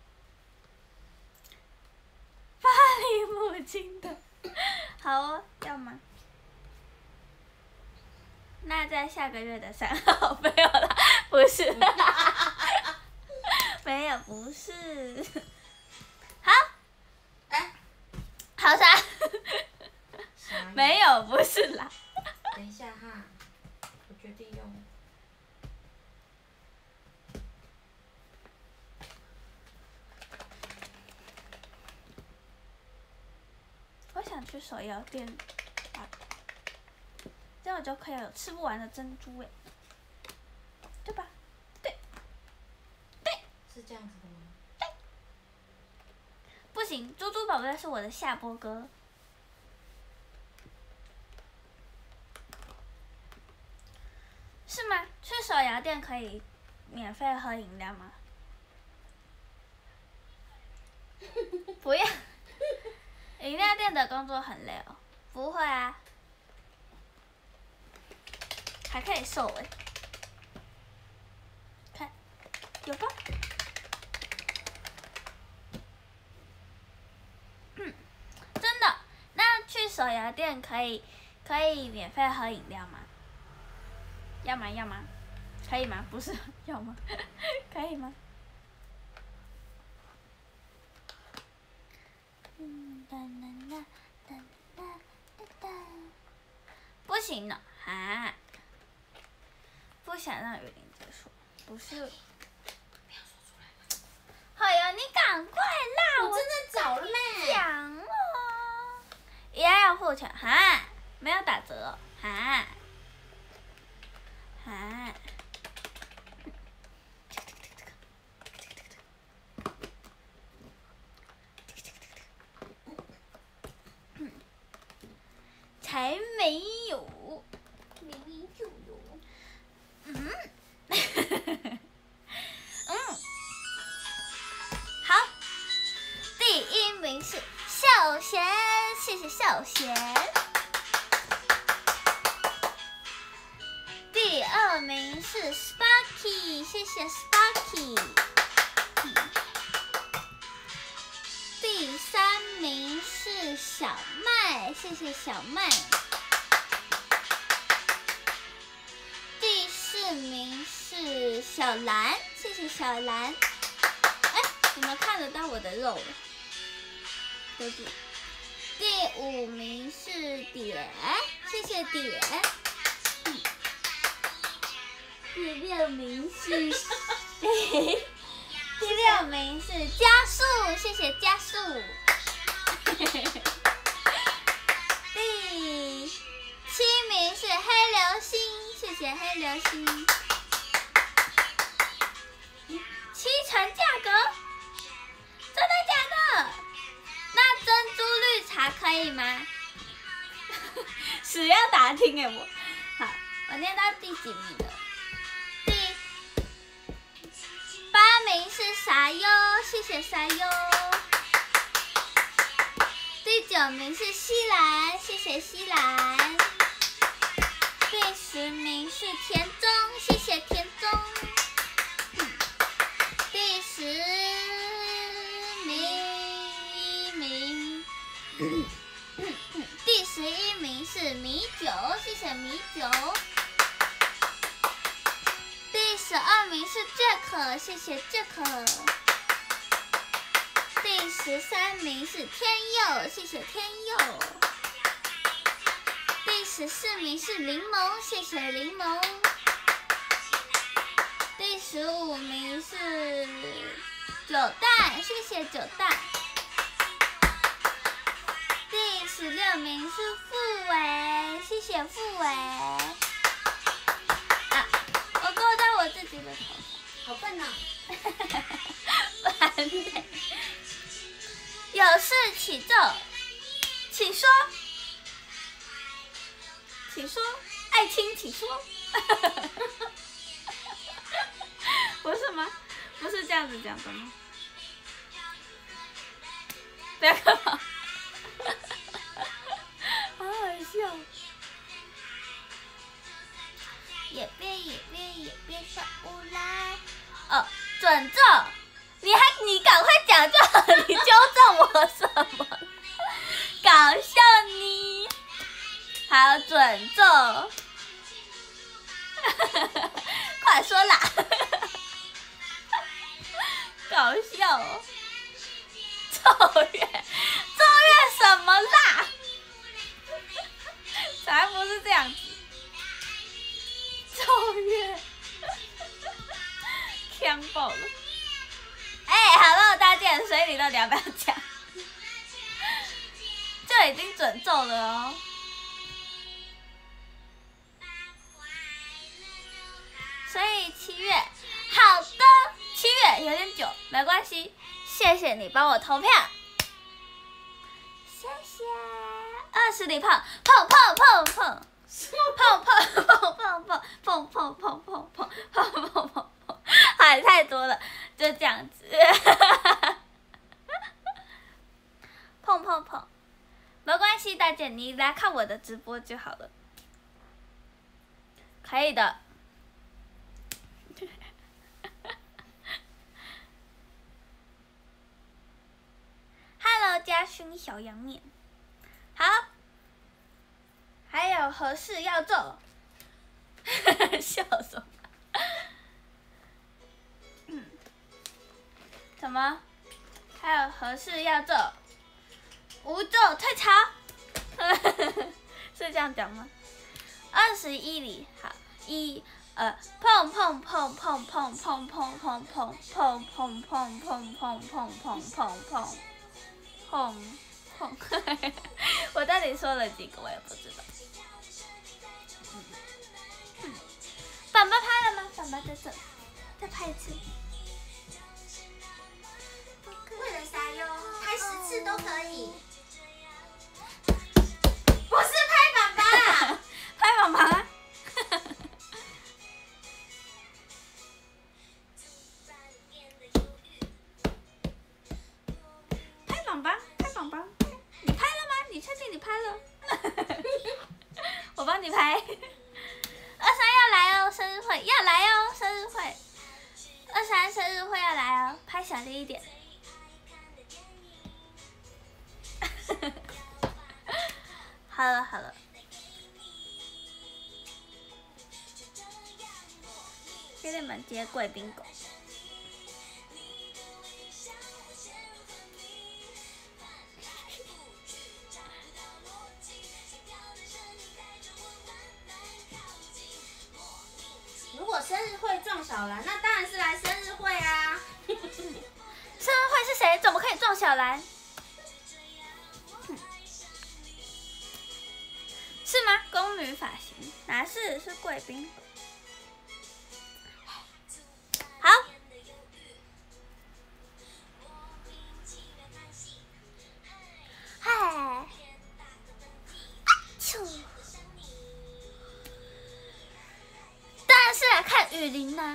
巴黎母亲的，好哦，要吗？那在下个月的3号，没有啦，不是，没有，不是。好， 哎， 好， 好傻。 傻眼没有，不是啦。 等一下哈，我决定用。 我想去手摇店，这样我就可以有吃不完的珍珠哎，对吧？对， 是这样子的吗？ 不行，猪猪宝贝是我的下播歌。是吗？去手摇店可以免费喝饮料吗？不要，饮料店的工作很累哦。不会啊，还可以瘦哎。看，有吧？真的？那去手摇店可以免费喝饮料吗？要吗？要吗？可以吗？不是要吗？可以吗？不行了啊！不想让雨林结束，不是。好呀，你赶快啦！ 我真的找嘞。 讲哦，也要付钱哈，没有打折哈。哈。才没有，明明就有。好，第一名是孝贤，谢谢孝贤。第二名是 Sparky， 谢谢 Sparky。第三名是小麦，谢谢小麦。第四名是小兰，谢谢小兰。哎，怎么看得到我的肉了？遮住。第五名是点，谢谢点。第六名是谁？第六名是加速，谢谢加速。第七名是黑流星，谢谢黑流星。7成价格，真的假的？那珍珠绿茶可以吗？死要打听哎我。好，我念到第几名了？第8名是傻优，谢谢傻优。第9名是西兰，谢谢西兰。第10名是田中，谢谢田中。第11名是米酒，谢谢米酒。第12名是 Jack， 谢谢 Jack。第13名是天佑，谢谢天佑。第14名是柠檬，谢谢柠檬。第15名是九蛋，谢谢九蛋。第16名是傅伟，谢谢傅伟。啊，我勾到我自己的头上， 好笨呐！ 烦欸。有事起奏，请说，请说，爱卿请说。不是吗？不是这样子讲的吗？不要干嘛？好好笑。也别说无赖。哦，准奏，你赶快讲就好，你纠正我什么？搞笑你。好，准奏。快说啦！搞笑哦。咒怨什么啦？ 呛爆了。Hello 大剑，所以你到底要不要讲？这已经准奏了哦。所以7月，好的，7月有点久，没关系，谢谢你帮我投票，谢谢。20里碰碰碰碰碰，碰碰碰碰碰碰碰碰碰碰碰碰，哎，太多了，就这样子。碰碰碰，没关系，大姐，你来看我的直播就好了，可以的。Hello， 家勋小羊面，好，还有何事要做？笑什么？什么？还有何事要做？无做退潮，是这样讲吗？21里，好，1、2，碰碰碰碰碰碰碰碰碰碰碰碰碰碰碰碰碰碰，我到底说了几个我也不知道。爸爸拍了吗？爸爸在这，再拍一次。 为了撒优，拍10次都可以。不是拍爸爸， 拍爸爸。拍爸爸，拍爸爸，你拍了吗？你确定你拍了？我帮你拍。23要来哦，生日会要来哦，生日会。23生日会要来哦，拍小力一点。好了好了，给你们接贵宾狗。 如果生日会撞小兰，那当然是来生日会啊。 生日会是谁？怎么可以撞小兰？是吗？宫女发型？哪是？是贵宾。好。嗨。当然是来看雨林啦。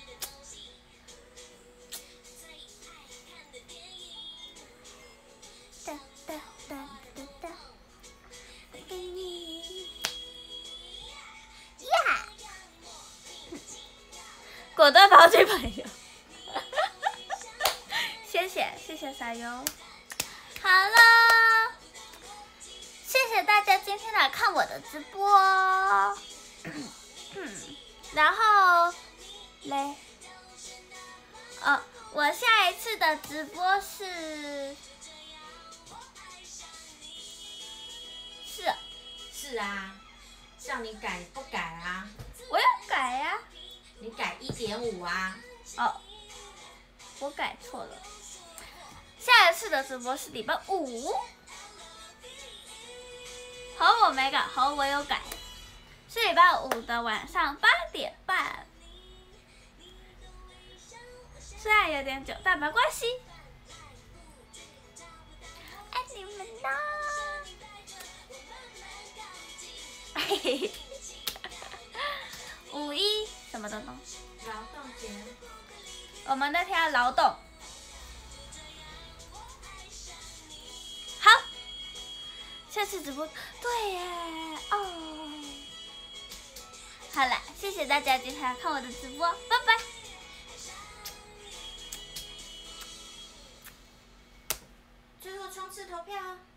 果断抛弃朋友，谢谢撒优，好了，谢谢大家今天来看我的直播，然后嘞，我下一次的直播是啊，叫你改不改啊？ 我有改呀。 你改1.5啊？ 哦，我改错了。下一次的直播是礼拜5。好，我没改，好，我有改，是礼拜5的晚上8点半。虽然有点久，但没关系。爱你们呢。嘿嘿嘿。5·1什么东东？ 劳动节。 我们那天要劳动。好，下次直播对耶哦。好了，谢谢大家今天来看我的直播，拜拜。 最后冲刺投票。